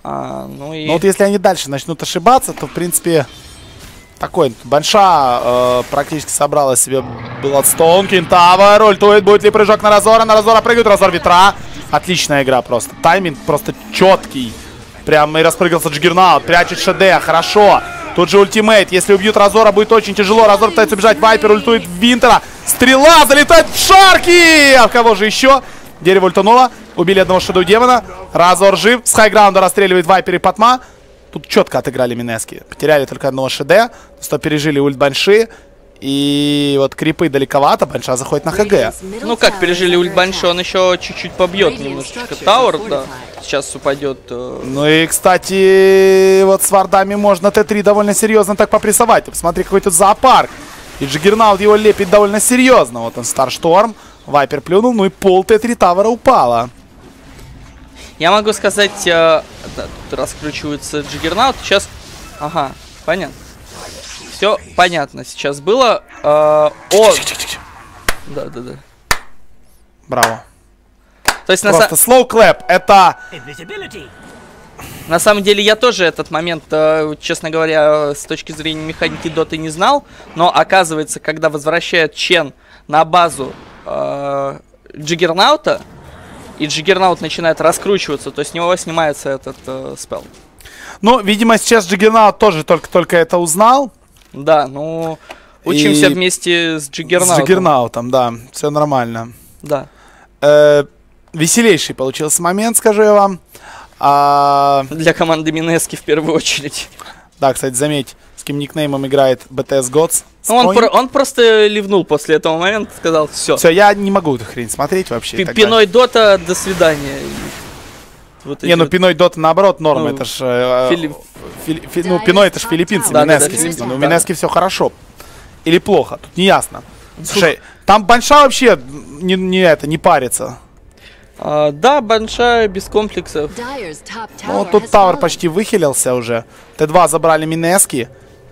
Ну вот если они дальше начнут ошибаться, то, в принципе, такой Банша практически собрала себе Бладстоун. Кентавр ультует, будет ли прыжок на Разора прыгает, Разор ветра. Отличная игра просто, тайминг просто четкий. Прям и распрыгался Джиггернаут, прячет ШД, хорошо. Тут же ультимейт, если убьют Разора, будет очень тяжело. Разор пытается убежать, Вайпер ультует в Винтера. Стрела залетает в Шарки! А в кого же еще? Дерево ультануло, убили одного Shadow Демона. Разор жив, с хайграунда расстреливает Вайпер и Патма. Тут четко отыграли Минески. Потеряли только одного ШД, 100 пережили ульт Банши. И вот крипы далековато, Банша заходит на ХГ. Ну как пережили ульт Банши, он еще чуть-чуть побьет немножечко Тауэр, да. Сейчас упадет. Ну и, кстати, вот с вардами можно Т3 довольно серьезно так попрессовать. Ты посмотри, какой тут зоопарк. И Джиггернаут его лепит довольно серьезно. Вот он, Старшторм, Вайпер плюнул, ну и пол Т3 Тавера упала. Я могу сказать, да, тут раскручивается Джиггернаут. Сейчас, ага, понятно. Все понятно сейчас было. Да. Браво. То есть просто slow clap, это... На самом деле я тоже этот момент, честно говоря, с точки зрения механики доты не знал. Но оказывается, когда возвращают Чен на базу Джиггернаута, и Джиггернаут начинает раскручиваться, то с него снимается этот спелл. Ну, видимо, сейчас Джиггернаут тоже только это узнал. Да, ну, учимся вместе с Джиггернаутом. С Джиггернаутом, да, все нормально. Да. Веселейший получился момент, скажу я вам. Для команды Минески в первую очередь. Да, кстати, заметь, с каким никнеймом играет BTS Gods. Он просто ливнул после этого момента, сказал, все. Все, я не могу эту хрень смотреть вообще. Пиной Дота, до свидания. Вот не, ну Пиной Дота наоборот норм, ну, это ж... ну, Пиной это ж филиппинцы, да, Минески. да, да, но у Минески все хорошо. Или плохо, тут не ясно. Слушай, там Банша вообще не парится. Да, Банша без комплексов. Ну, тут Тауэр почти выхилился уже. Т2 забрали Минески.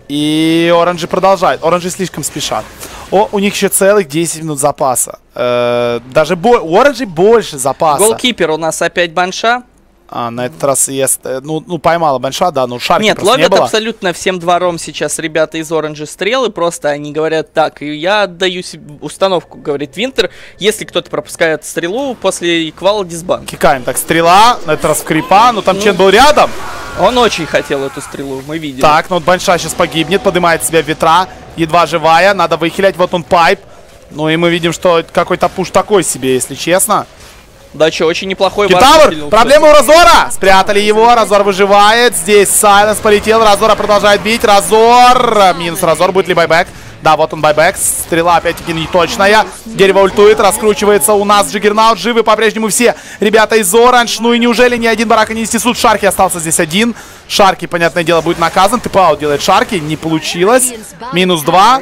И Оранжи продолжают. Оранжи слишком спешат. У них еще целых 10 минут запаса. Даже у Оранжи больше запаса. Голкипер у нас опять Банша. На этот раз есть, ну поймала Банша, да, но шарки Нет, просто ловят не было. абсолютно всем двором сейчас ребята из Оранжи стрелы, просто они говорят так, и я отдаю себе установку, говорит Винтер, если кто-то пропускает стрелу, после квала дисбанк. Кикаем, так, стрела, на этот раз в крипа, но там Чен был рядом. Он очень хотел эту стрелу, мы видели. Так, ну вот Банша сейчас погибнет, поднимает себя в ветра, едва живая, надо выхилять, вот он пайп. Ну и мы видим, что какой-то пуш такой себе, если честно. Да, что, очень неплохой Кентавр! Проблема у Разора! Спрятали его, Разор выживает. Здесь Сайленс полетел, Разора продолжает бить. Разор! Минус Разор, будет ли байбек? Да, вот он байбек. Стрела опять-таки неточная. Дерево ультует, раскручивается у нас Джиггернаут. Живы по-прежнему все ребята из Оранж. Ну и неужели ни один барак не снесут? Шарки остался здесь один. Шарки, понятное дело, будет наказан. Тп-аут делает Шарки, не получилось. Минус 2.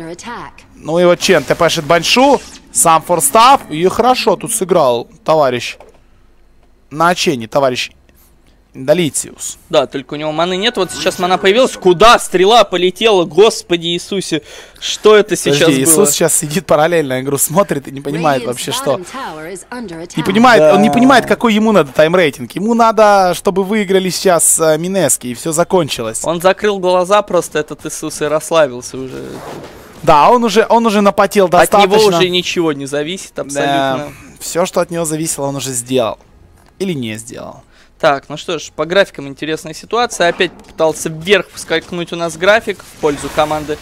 Ну и вот Чен тпшит Баншу. Сам форстав. И хорошо тут сыграл товарищ. На Чене, товарищ Индолитиус. Да, только у него маны нет. Вот сейчас мана появилась. Куда стрела полетела? Господи Иисусе. Что это сейчас было? Иисус сейчас сидит параллельно игру, смотрит и не понимает вообще, что. Не понимает, да. Он не понимает, какой ему надо таймрейтинг. Ему надо, чтобы выиграли сейчас Минески, и все закончилось. Он закрыл глаза просто, этот Иисус, и расслабился уже. Да, он уже напотел достаточно. От него уже ничего не зависит абсолютно. Да, все, что от него зависело, он уже сделал. Или не сделал. Так, ну что ж, по графикам интересная ситуация. Опять попытался вверх скакнуть у нас график в пользу команды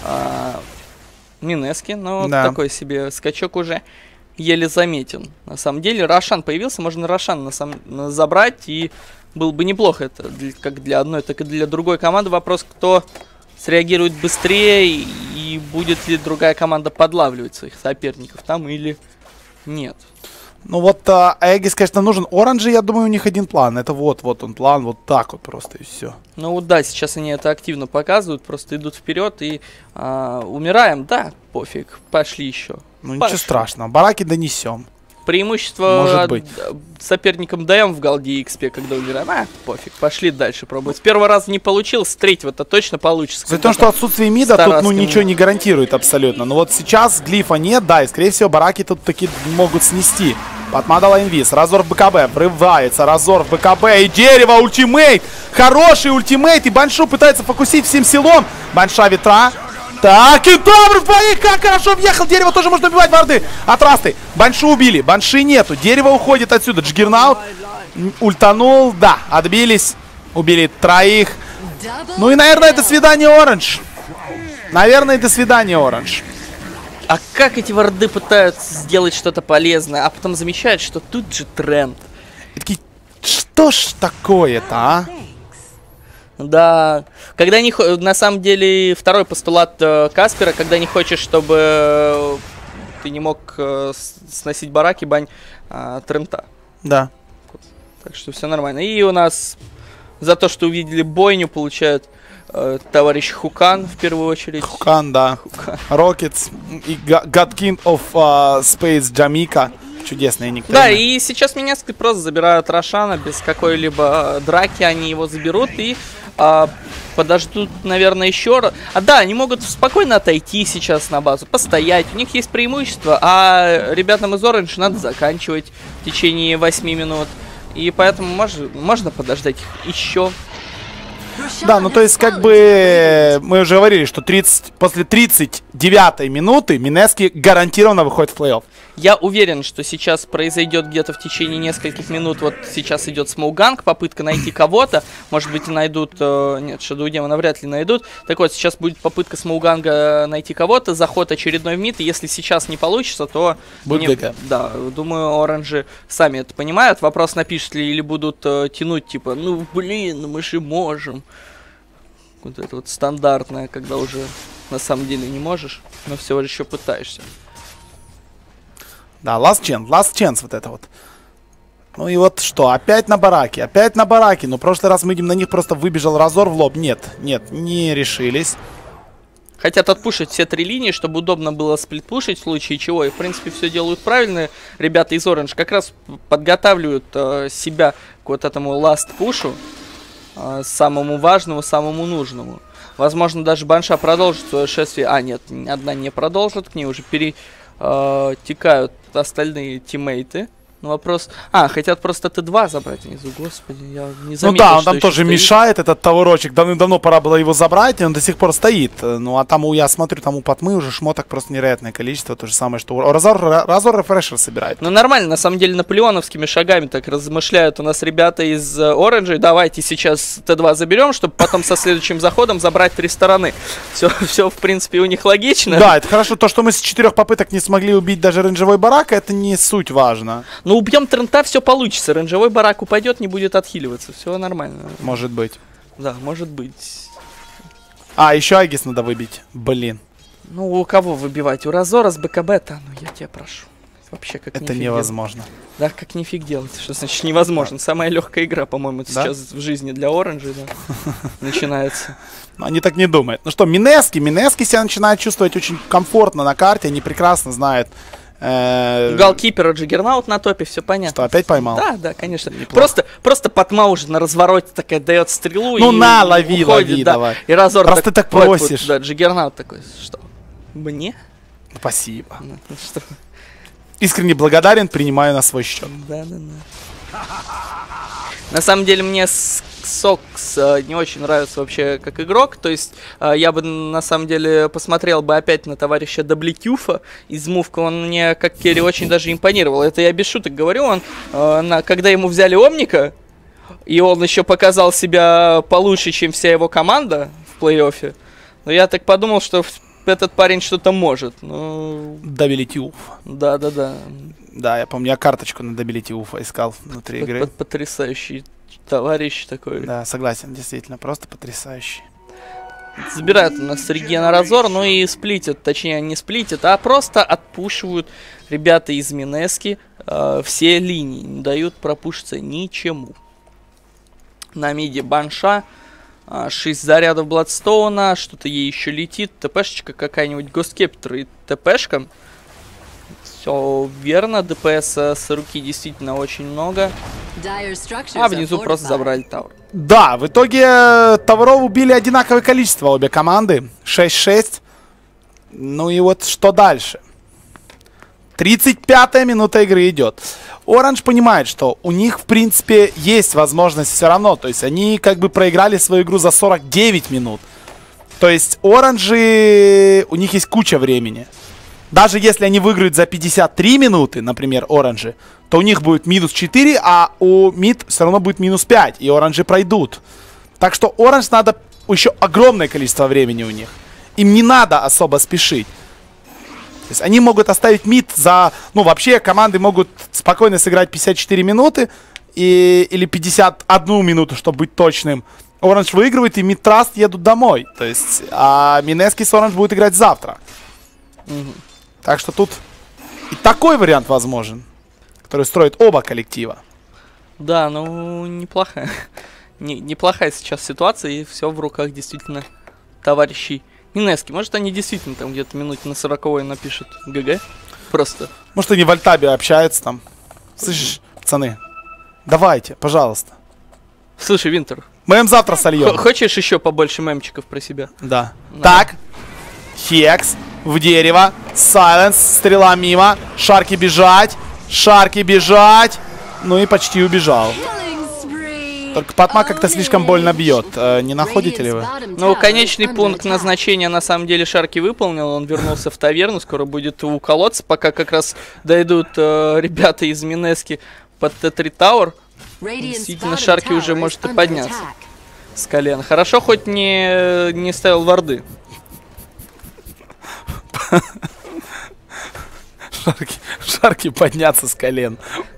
Минески. Но да. Такой себе скачок уже еле заметен. На самом деле, Рошан появился. Можно Рошан забрать. И было бы неплохо это как для одной, так и для другой команды. Вопрос, кто среагирует быстрее и будет ли другая команда подлавливать своих соперников там или нет. Ну вот Эггис, конечно, нужен. Оранжи, я думаю, у них один план. Это вот он план, вот так вот просто и все. Ну вот да, сейчас они это активно показывают, просто идут вперед и умираем. Да, пофиг, пошли еще. Ну ничего страшного, бараки донесем. Преимущество соперникам даем в голде и XP, когда умираем. Пофиг, пошли дальше пробовать. С первого раза не получилось, с третьего-то точно получится. За то, что отсутствие мида тут ничего не гарантирует абсолютно. Но вот сейчас глифа нет, да, и скорее всего бараки тут таки могут снести. Подмадала инвиз, Разор в БКБ, врывается Разор в БКБ и дерево, ультимейт, хороший ультимейт, и Баншу пытается фокусить всем силом. Банша ветра. Так, Кентавр в бои, как хорошо въехал, дерево тоже можно убивать, варды от Расты. Баншу убили, Банши нету, дерево уходит отсюда, Джиггернаут ультанул, да, отбились, убили троих. Ну и, наверное, до свидания, Оранж. Наверное, до свидания, Оранж. А как эти варды пытаются сделать что-то полезное, а потом замечают, что тут же тренд. И такие, что ж такое-то, а? Да, когда не на самом деле второй постулат Каспера, когда не хочешь, чтобы ты не мог сносить бараки, бань трента. Да. Так что все нормально. И у нас за то, что увидели бойню, получают товарищ Хукан в первую очередь. Хукан, да. Рокетс и God King of Space Джамика. Чудесные никнеймы. Да, и сейчас Минески просто забирают Рошана без какой-либо драки, они его заберут и подождут, наверное, еще раз. Да, они могут спокойно отойти сейчас на базу, постоять, у них есть преимущество, а ребятам из Оранж надо заканчивать в течение 8 минут, и поэтому можно подождать еще. Да, ну то есть как бы мы уже говорили, что после 39-й минуты Минески гарантированно выходит в плей-офф. Я уверен, что сейчас произойдет где-то в течение нескольких минут. Вот сейчас идет смоуганг, попытка найти кого-то. Может быть, и найдут... Нет, Shadow Demon вряд ли найдут. Так вот, сейчас будет попытка смоуганга найти кого-то. Заход очередной в мид. И если сейчас не получится, то... Будет ГГ. Да, думаю, оранжи сами это понимают. Вопрос, напишут ли или будут тянуть, типа, ну, блин, ну мы же можем. Вот это вот стандартное, когда уже на самом деле не можешь, но всего лишь еще пытаешься. Да, last chance вот это вот. Ну и вот что, опять на бараке. Но в прошлый раз мы видим, на них просто выбежал Разор в лоб. Нет, не решились. Хотят отпушить все 3 линии, чтобы удобно было сплитпушить в случае чего. И в принципе все делают правильно. Ребята из Orange как раз подготавливают себя к вот этому last пушу. Самому важному, самому нужному. Возможно, даже Банша продолжит свое шествие. А, нет, одна не продолжит. К ней уже перетекают остальные тиммейты. Ну, вопрос... хотят просто Т2 забрать внизу. Господи, я не заметил, ну да, он что там тоже стоит. мешает, этот товарочек. Давным-давно пора было его забрать, и он до сих пор стоит. Ну, а там, я смотрю, там у Патмы уже шмоток просто невероятное количество. То же самое, что Разор рефрешер собирает. Ну, нормально, на самом деле, наполеоновскими шагами так размышляют у нас ребята из Оранжей. Давайте сейчас Т2 заберем, чтобы потом со следующим заходом забрать 3 стороны. Все, в принципе, у них логично. Да, это хорошо. То, что мы с 4 попыток не смогли убить даже рейнджевой барак, это не суть важно. Ну, убьем Трента, все получится. Рейнджевой барак упадет, не будет отхиливаться. Все нормально. Может быть. Да, может быть. Еще Агис надо выбить. Блин. Ну, у кого выбивать? У Разора с БКБ-то? Ну, я тебя прошу. Вообще, как это невозможно. Да, как нифиг делать. Что значит невозможно? Самая легкая игра, по-моему, сейчас в жизни для Оранжи, начинается. Они так не думают. Ну что, Минески себя начинают чувствовать очень комфортно на карте. Они прекрасно знают. Галкипера, Джиггернаут на топе, все понятно. Что, опять поймал? Да, конечно. Просто Патма уже на развороте такая дает стрелу. Ну и на, лови, уходит, давай. И Разор раз ты так просишь. Да, Джиггернаут такой, что? Мне? Спасибо. Ну, что? Искренне благодарен, принимаю на свой счет. Да. На самом деле мне Сокс не очень нравится вообще как игрок. То есть я бы на самом деле посмотрел бы опять на товарища Дабликюфа из Мувка. Он мне как керри очень даже импонировал. Это я без шуток говорю. Он, когда ему взяли Омника, и он еще показал себя получше, чем вся его команда в плей-оффе. Но я так подумал, что этот парень что-то может. Ну... Дабликюф. Да. Да, я помню, я карточку на Дабликюфа искал внутри игры. Потрясающий товарищ такой. Да, согласен, действительно, просто потрясающий. Забирают у нас регена Разор, ну и сплитят, точнее не сплитят, а просто отпушивают ребята из Минески все линии, не дают пропушиться ничему. На миде Банша, 6 зарядов Бладстоуна, что-то ей еще летит, ТПшечка какая-нибудь, Госткептер и ТПшка. Все верно, ДПС с руки действительно очень много. А внизу просто забрали тауэр. Да, в итоге товаров убили одинаковое количество обе команды. 6-6. Ну и вот что дальше? 35-я минута игры идет. Оранж понимает, что у них, в принципе, есть возможность все равно. То есть они как бы проиграли свою игру за 49 минут. То есть Оранжи... У них есть куча времени. Даже если они выиграют за 53 минуты, например, Оранжи, то у них будет минус 4, а у Мид все равно будет минус 5, и Оранжи пройдут. Так что Оранж надо еще огромное количество времени у них. Им не надо особо спешить. То есть они могут оставить Мид за... Ну, вообще команды могут спокойно сыграть 54 минуты или 51 минуту, чтобы быть точным. Оранж выигрывает, и Мид Траст едут домой. То есть, а Минески с Оранж будут играть завтра. Так что тут и такой вариант возможен, который строит оба коллектива. Да, ну неплохая. Неплохая сейчас ситуация, и все в руках действительно товарищей Минески. Может, они действительно там где-то минуте на 40-й напишут ГГ. Просто. Может, они в альтабе общаются там. Слышишь, пацаны, давайте, пожалуйста. Слушай, Винтер. Мы им завтра сольем. Хочешь еще побольше мемчиков про себя? Да. Так. Хекс. В дерево. Сайленс. Стрела мимо. Шарки бежать. Шарки бежать. Ну и почти убежал. Только Патма как-то слишком больно бьет. Не находите ли вы? Ну, конечный пункт назначения на самом деле Шарки выполнил. Он вернулся в таверну, скоро будет у колодца, пока как раз дойдут ребята из Минески под Т3 Тауэр. Действительно, Шарки уже может и подняться с колена. Хорошо, хоть не ставил варды. Шарки подняться с колен.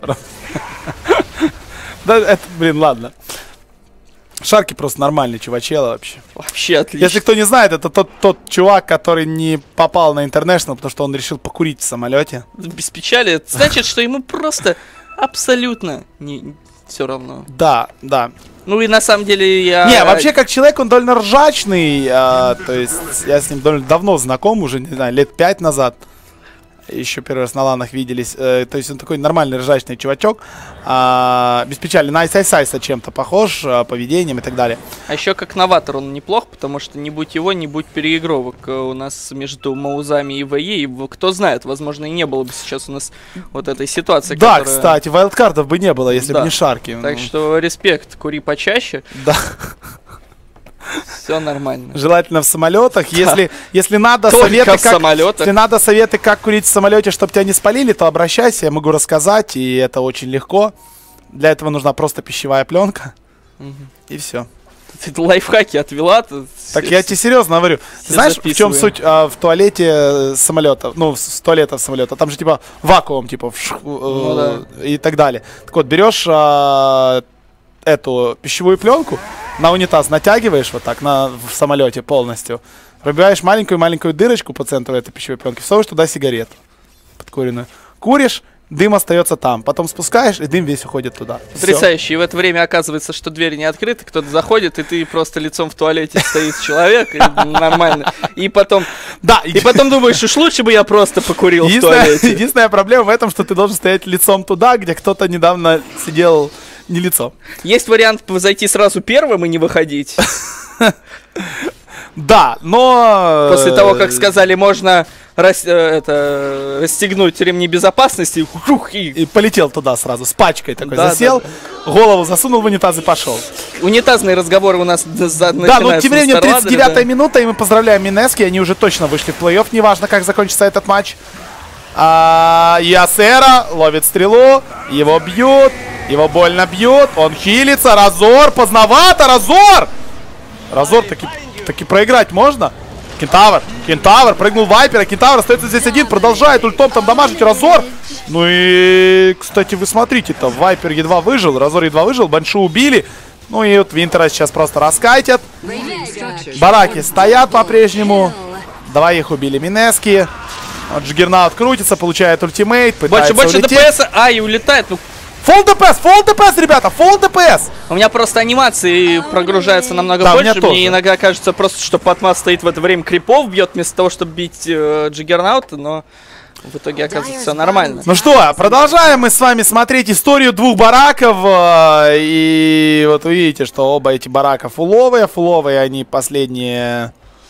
Да, это, блин, ладно. Шарки просто нормальный чувачела вообще. Вообще отлично. Если кто не знает, это тот чувак, который не попал на International, потому что он решил покурить в самолете. Без печали. Это значит, что ему просто абсолютно не все равно. Да, да. Ну и на самом деле я... Не, вообще как человек он довольно ржачный. То есть я с ним довольно давно знаком, уже, не знаю, лет 5 назад. Еще первый раз на ланах виделись. То есть он такой нормальный ржачный чувачок. Без печали на Айса чем-то похож, поведением и так далее. А еще как новатор он неплох, потому что не будь его, не будь переигровок у нас между Маузами и ВЕ. И кто знает, возможно, и не было бы сейчас у нас вот этой ситуации. Да, которая... кстати, вайлдкардов бы не было, если бы не Шарки. Так что респект, кури почаще. Да. Все нормально. Желательно в самолетах. Если надо советы, как курить в самолете, чтобы тебя не спалили, то обращайся, я могу рассказать, и это очень легко. Для этого нужна просто пищевая пленка. И все. Ты лайфхаки отвела. Так я тебе серьезно говорю. Ты знаешь, в чем суть в туалете самолета? Ну, с туалета самолета. Там же типа вакуум, типа и так далее. Так вот, берешь эту пищевую пленку, на унитаз натягиваешь вот так в самолете полностью, пробиваешь маленькую дырочку по центру этой пищевой пленки, всовываешь туда сигарету подкуренную, куришь, дым остается там, потом спускаешь, и дым весь уходит туда. Потрясающе. Всё. И в это время оказывается, что двери не открыты, кто-то заходит, и ты просто лицом в туалете стоит человек, нормально. И потом... Да. И потом думаешь, уж лучше бы я просто покурил в туалете. Единственная проблема в этом, что ты должен стоять лицом туда, где кто-то недавно сидел не лицом. Есть вариант зайти сразу первым и не выходить. Да, но... После того, как сказали, можно расстегнуть ремни безопасности и полетел туда сразу, с пачкой такой, засел, голову засунул в унитаз и пошел. Унитазные разговоры у нас начинаются. Да, ну тем временем 39-я минута, и мы поздравляем Минески, они уже точно вышли в плей-офф, неважно, как закончится этот матч. Ясера ловит стрелу, его бьют, его больно бьют, он хилится, Разор, поздновато, Разор! Разор таки проиграть можно? Кентавр, прыгнул Вайпера, Кентавр остается здесь один, продолжает ультом там дамажить Разор. Ну и, кстати, вы смотрите-то, Вайпер едва выжил, Разор едва выжил, Баншу убили. Ну и вот Винтера сейчас просто раскайтят. Бараки стоят по-прежнему, двоих убили Минески. Вот Джиггернаут крутится, получает ультимейт, пытается больше ДПС, и улетает, ну. Фолл ДПС, ребята, фолл ДПС! У меня просто анимации прогружаются намного больше. Мне иногда кажется просто, что Патма стоит в это время крипов, бьет вместо того, чтобы бить Джиггернаута, но в итоге оказывается все нормально. Ну что, продолжаем мы с вами смотреть историю двух бараков. И вот вы видите, что оба эти барака фуловые. Фуловые они последние...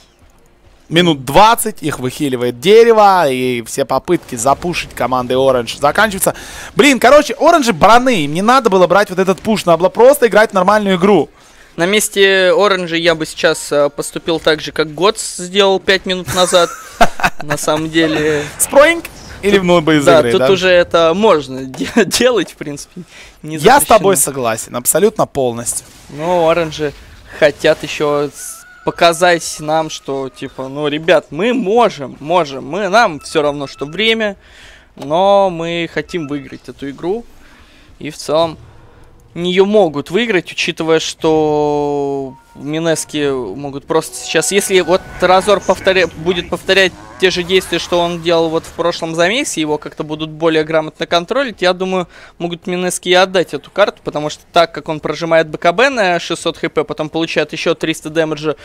Минут 20, их выхиливает дерево, и все попытки запушить команды Orange заканчиваются. Блин, короче, Orange бараны, им не надо было брать вот этот пуш, надо было просто играть в нормальную игру. На месте Orange я бы сейчас поступил так же, как Готс сделал 5 минут назад. На самом деле... Спроинг? Или в бы из игры, да? Тут уже это можно делать, в принципе. Я с тобой согласен, абсолютно полностью. Ну, Orange хотят еще... показать нам, что, типа, ну, ребят, мы можем, нам все равно, что время, но мы хотим выиграть эту игру, и в целом ее могут выиграть, учитывая, что Минески могут просто сейчас, если вот Разор будет повторять те же действия, что он делал вот в прошлом замесе, его как-то будут более грамотно контролить, я думаю, могут Минески и отдать эту карту, потому что так как он прожимает БКБ на 600 хп, потом получает еще 300 дэмэджа,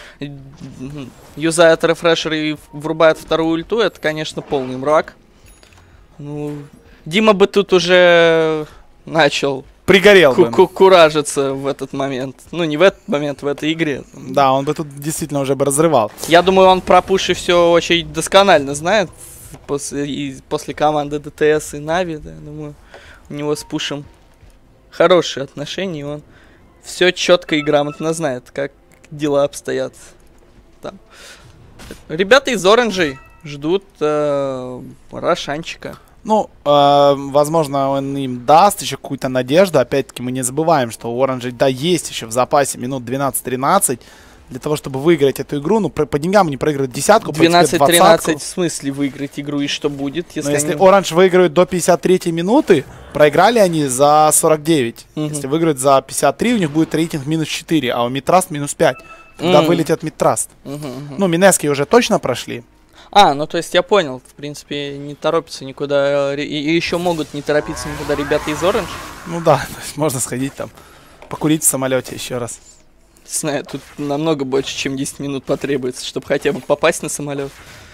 юзает рефрешер и врубает вторую ульту, это, конечно, полный мрак. Ну, Дима бы тут уже начал пригорел бы. Куражиться в этот момент. Ну, не в этот момент, в этой игре. Да, он бы тут действительно уже бы разрывал. Я думаю, он про пуши все очень досконально знает. После команды ДТС и Нави, да, я думаю, у него с пушем хорошие отношения, и он все четко и грамотно знает, как дела обстоят там. Ребята из оранжей ждут Рошанчика. Ну, возможно, он им даст еще какую-то надежду. Опять-таки, мы не забываем, что у оранжей, да, есть еще в запасе минут 12-13 для того, чтобы выиграть эту игру. Ну, по деньгам они проиграют десятку, 12-13 в смысле выиграть игру, и что будет, если если оранж выиграют до 53 минуты, проиграли они за 49. Если выиграют за 53, у них будет рейтинг минус 4, а у Мидтраст минус 5. Тогда вылетят Мидтраст. Ну, Минески уже точно прошли. Ну то есть я понял, в принципе, не торопятся никуда, и еще могут не торопиться никуда ребята из Orange. Ну да, то есть можно сходить там, покурить в самолете еще раз. Знаю, тут намного больше, чем 10 минут потребуется, чтобы хотя бы попасть на самолет.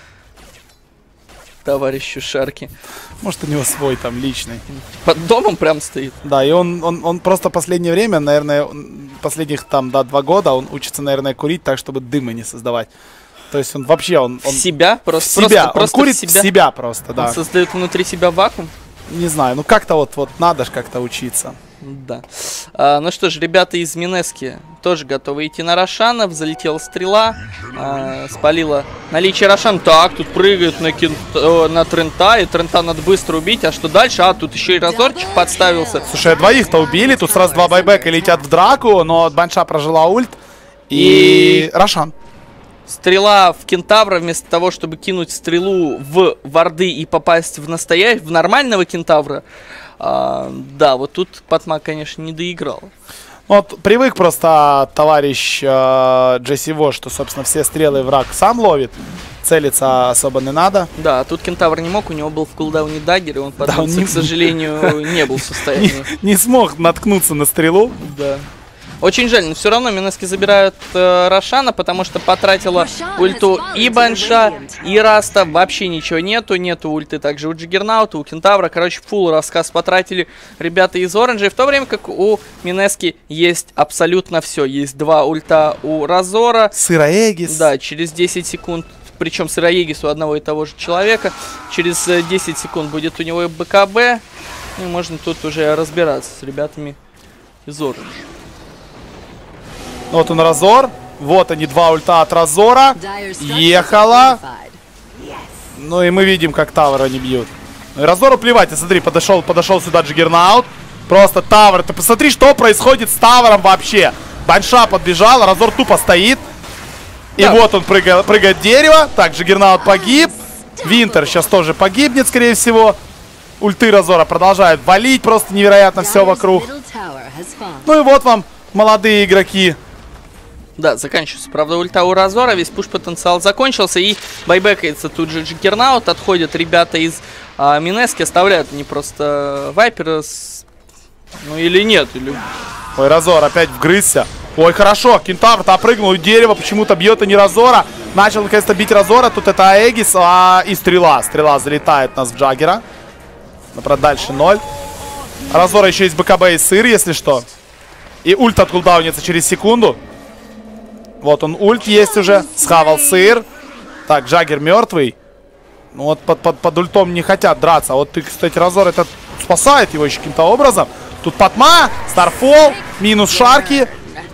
Товарищу Шарки. Может, у него свой там личный. Под домом прям стоит. Да, и он просто последнее время, наверное, последних там, 2 года, он учится, наверное, курить так, чтобы дыма не создавать. То есть он вообще, он себя? Просто он курит в себя просто, да. Он создает внутри себя вакуум? Не знаю, ну как-то вот надо же как-то учиться. Да. Ну что ж, ребята из Минески тоже готовы идти на Рошана. Залетела стрела, спалила наличие Рошана. Так, тут прыгают на Трента, и Трента надо быстро убить. А что дальше? Тут еще и разорчик подставился. Слушай, двоих-то убили, тут сразу 2 байбека летят в драку, но Банша прожила ульт. И Рошан. Стрела в кентавра, вместо того, чтобы кинуть стрелу в варды и попасть в нормального кентавра. Да, вот тут Патма, конечно, не доиграл. Вот привык просто товарищ Джесси Во, что, собственно, все стрелы враг сам ловит. Целиться особо не надо. Да, тут кентавр не мог, у него был в кулдауне даггер, и он потом, к сожалению, не был в состоянии. Не смог наткнуться на стрелу. Да. Очень жаль, но все равно Минески забирают Рошана, потому что потратила ульту и Банша, и Раста. Вообще ничего нету ульты также у Джиггернаута, у Кентавра. Короче, фулл рассказ потратили ребята из Оранжа. В то время как у Минески есть абсолютно все. Есть 2 ульта у Разора. Сыроегис. Да, через 10 секунд. Причем Сыроегис у одного и того же человека. Через 10 секунд будет у него и БКБ. И можно тут уже разбираться с ребятами из Оранжа. Вот он Разор. Вот они, 2 ульта от Разора. Ехала. Ну и мы видим, как Тавра не бьют. Ну и Разору плевать. Ты смотри, подошел сюда Джиггернаут. Просто Тавр. Ты посмотри, что происходит с Тавром вообще. Банша подбежала, Разор тупо стоит. И да. Вот он прыгает в дерево. Так, Джиггернаут погиб. Винтер сейчас тоже погибнет, скорее всего. Ульты Разора продолжают валить. Просто невероятно все вокруг. Ну и вот вам молодые игроки. Да, заканчивается. Правда, ульта у Разора, весь пуш-потенциал закончился. И байбекается тут же Джиггернаут. Отходят ребята из Минески, оставляют они просто Вайпера. Ну или нет. Ой, Разор опять вгрызся. Ой, хорошо, Кентавр-то опрыгнул у дерева, почему-то бьет и не Разора. Начал наконец-то бить Разора, тут это Аегис, и стрела. Стрела залетает у нас в Джаггера. Но, правда, дальше 0. Разора еще есть БКБ и сыр, если что. И ульт откулдаунится через секунду. Вот он, ульт есть уже. Схавал сыр. Так, Джаггер мертвый. Ну вот под ультом не хотят драться. А вот, кстати, Разор это спасает его еще каким-то образом. Тут Патма, Старфол, минус Шарки.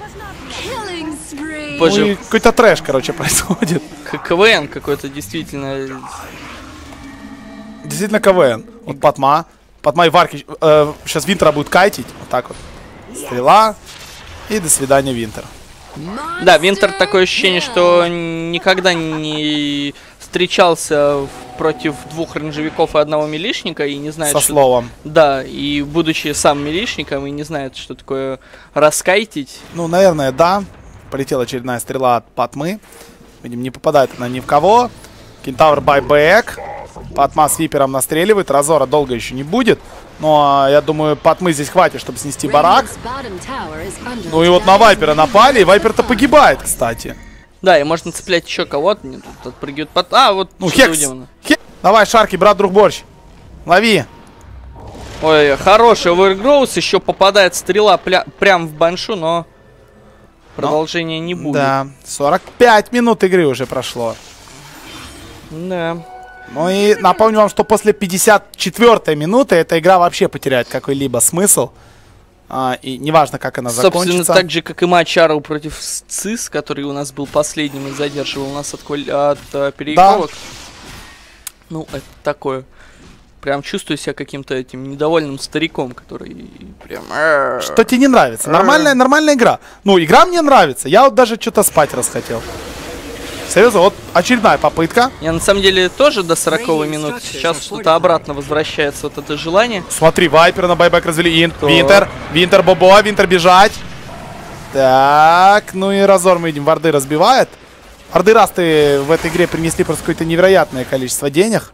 Боже. Ну какой-то трэш, короче, происходит. КВН какой-то, действительно. Действительно КВН. Вот Патма. Патма и Варки. Сейчас Винтера будет кайтить. Вот так вот. Стрела. И до свидания, Винтер. Да, Винтер такое ощущение, что никогда не встречался против 2 рейнджевиков и 1 милишника и не знает, со словом. Да, и будучи сам милишником и не знает, что такое раскайтить. Ну, наверное, да. Полетела очередная стрела от Патмы. Видим, не попадает она ни в кого. Кентавр байбэк. Патма с Випером настреливает. Разора долго еще не будет. Но я думаю, Патмы здесь хватит, чтобы снести барак. Ну и вот на Вайпера напали. И Вайпер-то погибает, кстати. Да, и можно цеплять еще кого-то. Тут отпрыгивает под... вот ну, Хекс. Давай, Шарки, брат, друг, борщ. Лови. Ой, хороший овергроус. Еще попадает стрела прям в баншу, но продолжения не будет. Да, 45 минут игры уже прошло. Да. Ну и напомню вам, что после 54-й минуты эта игра вообще потеряет какой-либо смысл. И неважно, как она Собственно, закончится. так же, как и матч Ару против ЦИС, который у нас был последним и задерживал нас от переигровок. Да. Ну, это такое. Прям чувствую себя каким-то этим недовольным стариком, который прям... Что тебе не нравится? Нормальная игра. Ну, игра мне нравится. Я вот даже что-то спать расхотел. Серьезно, вот очередная попытка. Я на самом деле тоже до 40 минут. Сейчас что-то обратно возвращается вот это желание. Смотри, Вайпер на байбек развели. Винтер, Бобо, Винтер бежать. Так, ну и Разор мы видим, варды разбивает. Варды расты в этой игре принесли просто какое-то невероятное количество денег.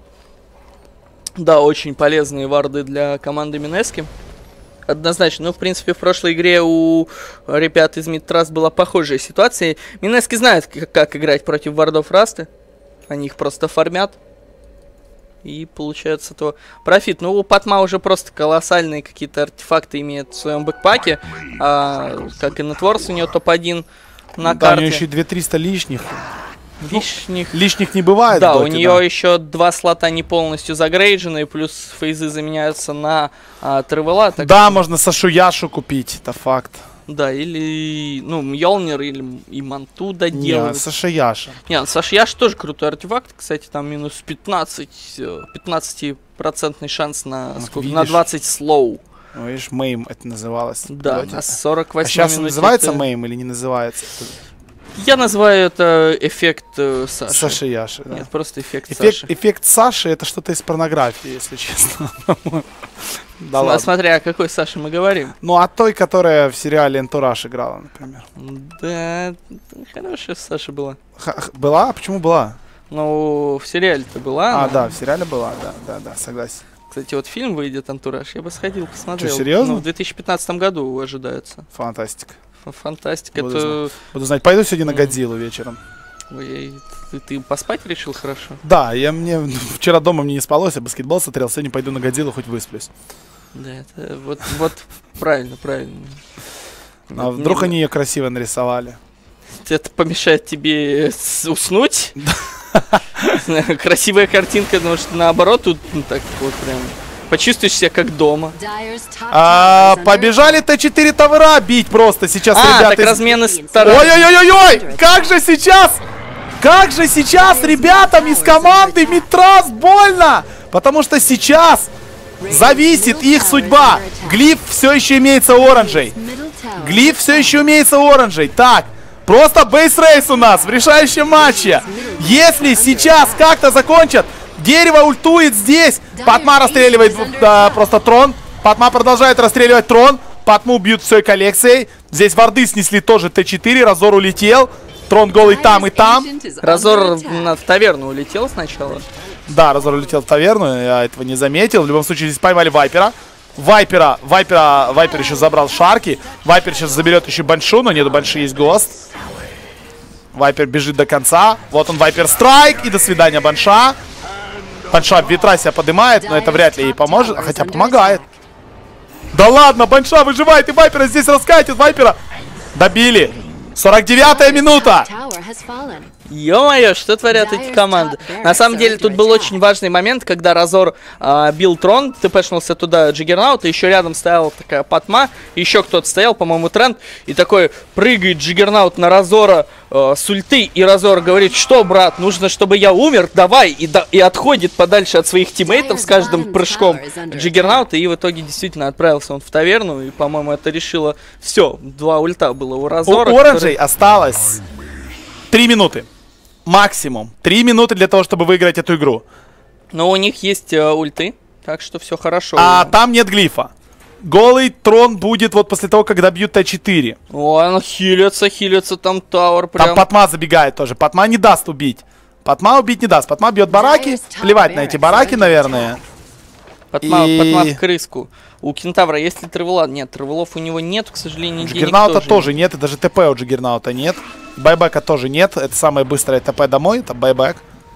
Да, очень полезные варды для команды Минески. Однозначно. Ну, в принципе, в прошлой игре у ребят из Мидтраст была похожая ситуация. Минески знают, как играть против вардов Расты. Они их просто фармят. И получается то профит. Ну, у Патма уже просто колоссальные какие-то артефакты имеет в своем бэкпаке. Как и Нетворс, у него топ-1 на карте. У нее еще 2300 лишних. Лишних не бывает. Да, у нее еще 2 слота не полностью загрейджены, плюс фейзы заменяются на тревела. Да, можно Сашу Яшу купить, это факт. Да, или, ну, Мьёлнир, или и Манту доделать. Нет, Саша Яша. Нет, Саша Яша тоже крутой артефакт. Кстати, там минус 15% шанс на, на 20 слоу. Ну, видишь, мейм это называлось. Да, на 48 сейчас называется мейм или не называется? Я называю это эффект Саши. Саши Яши, да. Нет, просто эффект Саши. Эффект Саши это что-то из порнографии, если честно. Да ладно. Смотря о какой Саше мы говорим. Ну, о той, которая в сериале «Энтураж» играла, например. Да, хорошая Саша была. Была? А почему была? Ну, в сериале-то была. Да, в сериале была, да, согласен. Кстати, вот фильм выйдет «Антураж», я бы сходил, посмотрел. Что, серьезно? Ну, в 2015 году ожидается. Фантастика. Фантастика. Буду знать. Пойду сегодня на Годзиллу вечером. Ой, ты поспать решил хорошо? Да, мне вчера дома мне не спалось, я баскетбол смотрел, сегодня пойду на Годзиллу, хоть высплюсь. Да, это вот правильно. А вдруг они ее красиво нарисовали? Это помешает тебе уснуть? Красивая картинка, потому что наоборот тут так вот прям... Почувствуешь себя как дома. Побежали Т4 тавера бить просто сейчас, ребята. Так размены стороны. Ой-ой-ой-ой! Как же сейчас, ребятам из команды Мидтраст больно! Потому что сейчас зависит их судьба. Глиф все еще имеется у оранжей. Так, просто бейс-рейс у нас в решающем матче. Если сейчас как-то закончат, дерево ультует здесь. Патма расстреливает просто трон. Патма продолжает расстреливать трон. Патму бьют всей коллекцией. Здесь варды снесли тоже Т4. Разор улетел. Трон голый там и там. Разор в таверну улетел сначала. Да, Разор улетел в таверну. Я этого не заметил. В любом случае здесь поймали Вайпера. Вайпер еще забрал шарки. Вайпер сейчас заберет еще баншу. Но нет, банши есть гост. Вайпер бежит до конца. Вот он, Вайпер страйк. И до свидания, банша. Банша ветра себя поднимает, но это вряд ли ей поможет, хотя помогает. Да ладно, Банша выживает, и Вайпера здесь раскатит. Вайпера добили. 49-я минута. Ё-моё, что творят эти команды? На самом деле, тут был очень важный момент, когда Разор бил трон, тпшнулся туда Джиггернаут, и еще рядом стояла такая Патма, еще кто-то стоял, по-моему, Тренд, и такой прыгает Джиггернаут на Разора с ульты, и Разор говорит: что, брат, нужно, чтобы я умер, давай, и отходит подальше от своих тиммейтов с каждым прыжком Джиггернаута, и в итоге действительно отправился он в таверну, и, по-моему, это решило все, 2 ульта было у Разора. У оранжей осталось 3 минуты. Максимум. 3 минуты для того, чтобы выиграть эту игру. Но у них есть ульты, так что все хорошо. А там нет глифа. Голый трон будет вот после того, когда бьют Т4. О, он хилится, там Тауэр прям. Там Патма забегает тоже. Патма не даст убить. Патма убить не даст. Патма бьет бараки. Плевать на эти бараки, наверное. Патма в крыску. У Кентавра есть ли тревела? Нет, тревелов у него нет, к сожалению, денег Джиггернаута тоже нет, и даже ТП у Джиггернаута нет. Байбека тоже нет, это самое быстрое ТП домой, это байбек.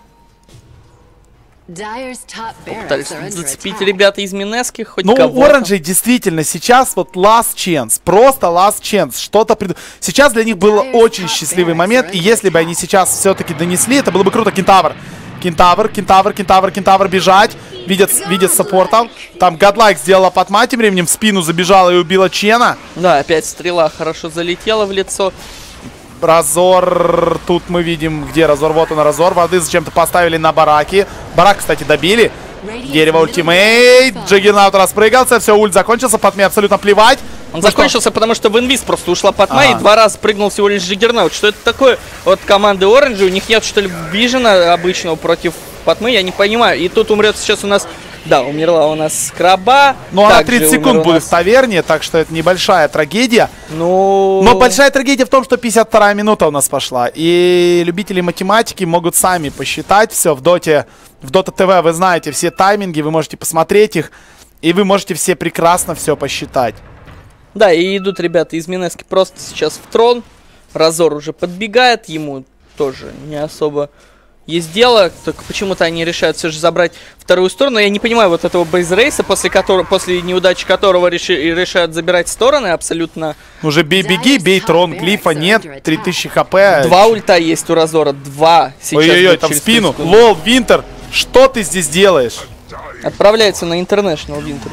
Пытались зацепить ребята из Минески, хоть ну, кого-то. у оранжей действительно сейчас вот last chance, просто last chance, что-то Сейчас для них был очень счастливый момент, и если бы они сейчас все-таки донесли, это было бы круто. Кентавр бежать. видят саппортов. Там Godlike сделала подмат, тем временем в спину забежала и убила Чена. Да, опять стрела хорошо залетела в лицо. Разор, тут мы видим, где Разор, вот он Разор. Воды зачем-то поставили на бараки. Барак, кстати, добили. Дерево ультимейт. Джаггернаут распрыгался, все, ульт закончился, Патме абсолютно плевать. Он закончился, потому что в инвиз просто ушла Патма и 2 раза прыгнул всего лишь Джаггернаут. Что это такое? Вот команды Оранжи, у них нет, что ли, вижена обычного против Патмы, я не понимаю. И тут умрет сейчас у нас... Да, умерла у нас Скраба. Ну, она 30 секунд будет в таверне, так что это небольшая трагедия. Ну... Но большая трагедия в том, что 52-я минута у нас пошла. И любители математики могут сами посчитать все в Доте. В Дота ТВ вы знаете все тайминги, вы можете посмотреть их. И вы можете все прекрасно все посчитать. Да, и идут ребята из Минески просто сейчас в трон. Разор уже подбегает, ему тоже не особо есть дело, только почему-то они решают все же забрать вторую сторону. Я не понимаю вот этого бейзрейса, после неудачи которого решают забирать стороны абсолютно. Уже беги, бей трон, глифа нет, 3000 хп. 2 ульта есть у Разора, 2 сейчас. Ой-ой-ой, там в спину. Лол, Винтер, что ты здесь делаешь? Отправляется на International Винтер.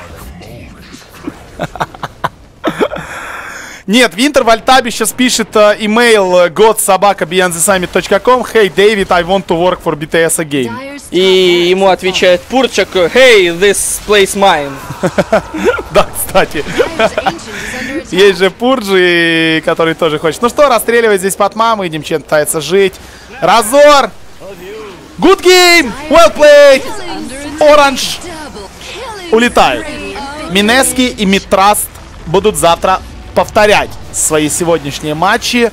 Нет, Винтер в альтабе сейчас пишет имейл god@beyondthesummit.com. Hey, David, I want to work for BTS again. И ему отвечает Пурчак: Hey, this place mine. Да, кстати. Есть же Пурджи, который тоже хочет. Ну что, расстреливать здесь Патма, мы видим, Чен пытается жить. Разор! Good game! Well played! Оранж улетают. Минески и Мидтраст будут завтра повторять свои сегодняшние матчи.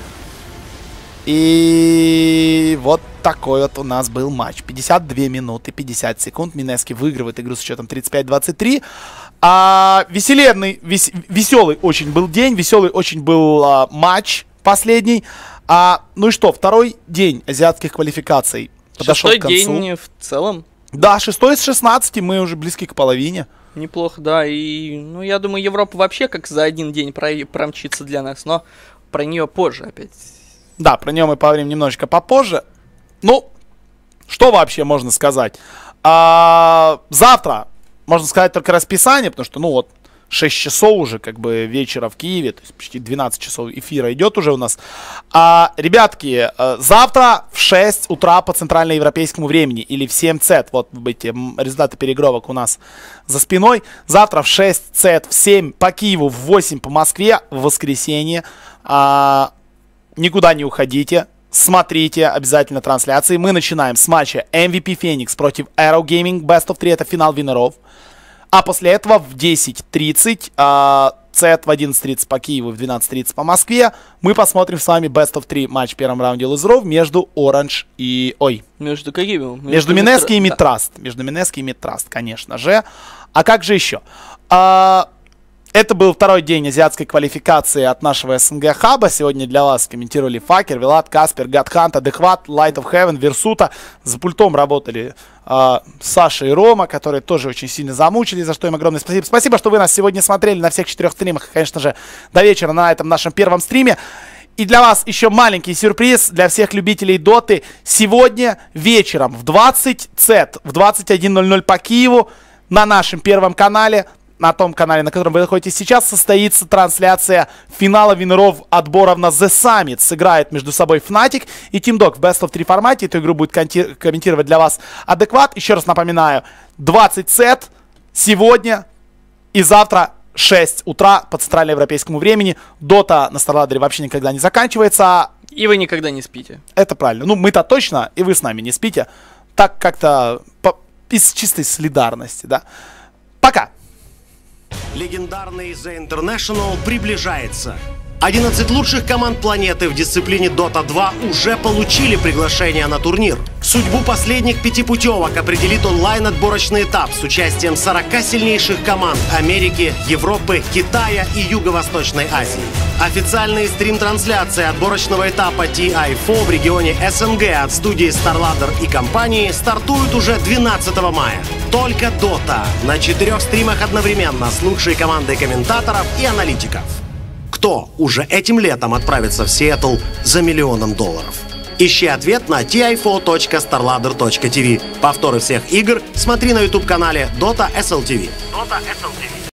И вот такой вот у нас был матч. 52 минуты 50 секунд. Минески выигрывает игру с счетом 35-23. Веселый очень был день. Веселый очень был матч последний. Ну и что, второй день азиатских квалификаций подошел к концу. 6-й день в целом. Да, 6 из 16, мы уже близки к половине. Неплохо, да. И, ну, я думаю, Европа вообще как за один день промчится для нас, но про нее позже опять. Да, про нее мы поговорим немножечко попозже. Ну, что вообще можно сказать? Завтра можно сказать только расписание, потому что, ну вот, 6 часов уже, как бы, вечера в Киеве, то есть почти 12 часов эфира идет уже у нас. Ребятки, завтра в 6 утра по центральноевропейскому времени, или в 7 цет, вот, эти результаты переигровок у нас за спиной. Завтра в 6 цет, в 7 по Киеву, в 8 по Москве, в воскресенье. Никуда не уходите. Смотрите обязательно трансляции. Мы начинаем с матча MVP Phoenix против Arrow Gaming. Best of 3 это финал виннеров. А после этого в 10:30, цет в 11:30 по Киеву, в 12:30 по Москве, мы посмотрим с вами Best of 3 матч в первом раунде лузеров между Orange и... Между какими? Между Минески и Мидтраст. Да. Между Минески и Мидтраст, конечно же. А как же еще? Это был второй день азиатской квалификации от нашего СНГ хаба. Сегодня для вас комментировали Факер, Вилат, Каспер, Гадхант, Адекват, Light of Heaven, Версута. За пультом работали Саша и Рома, которые тоже очень сильно замучились, за что им огромное спасибо. Спасибо, что вы нас сегодня смотрели на всех 4 стримах, конечно же, до вечера на этом нашем первом стриме. И для вас еще маленький сюрприз для всех любителей доты. Сегодня вечером в 20 цет, в 21:00 по Киеву на нашем первом канале, на том канале, на котором вы находитесь сейчас, состоится трансляция финала виннеров отборов на The Summit. Сыграет между собой Fnatic и Team Dog в Best of 3 формате. Эту игру будет комментировать для вас Адекват. Еще раз напоминаю, 20 сет сегодня и завтра 6 утра по центральноевропейскому времени. Дота на StarLadder вообще никогда не заканчивается. И вы никогда не спите. Это правильно. Ну, мы-то точно, и вы с нами не спите. Так как-то из чистой солидарности, да. Пока! Легендарный The International приближается. 11 лучших команд планеты в дисциплине Dota 2 уже получили приглашение на турнир. Судьбу последних 5 путевок определит онлайн-отборочный этап с участием 40 сильнейших команд Америки, Европы, Китая и Юго-Восточной Азии. Официальные стрим-трансляции отборочного этапа TI4 в регионе СНГ от студии StarLadder и компании стартуют уже 12 мая. Только Dota на 4 стримах одновременно с лучшей командой комментаторов и аналитиков. Кто уже этим летом отправится в Сиэтл за $1 000 000? Ищи ответ на tifo.starladder.tv. Повторы всех игр смотри на YouTube-канале Dota SLTV. Dota SLTV.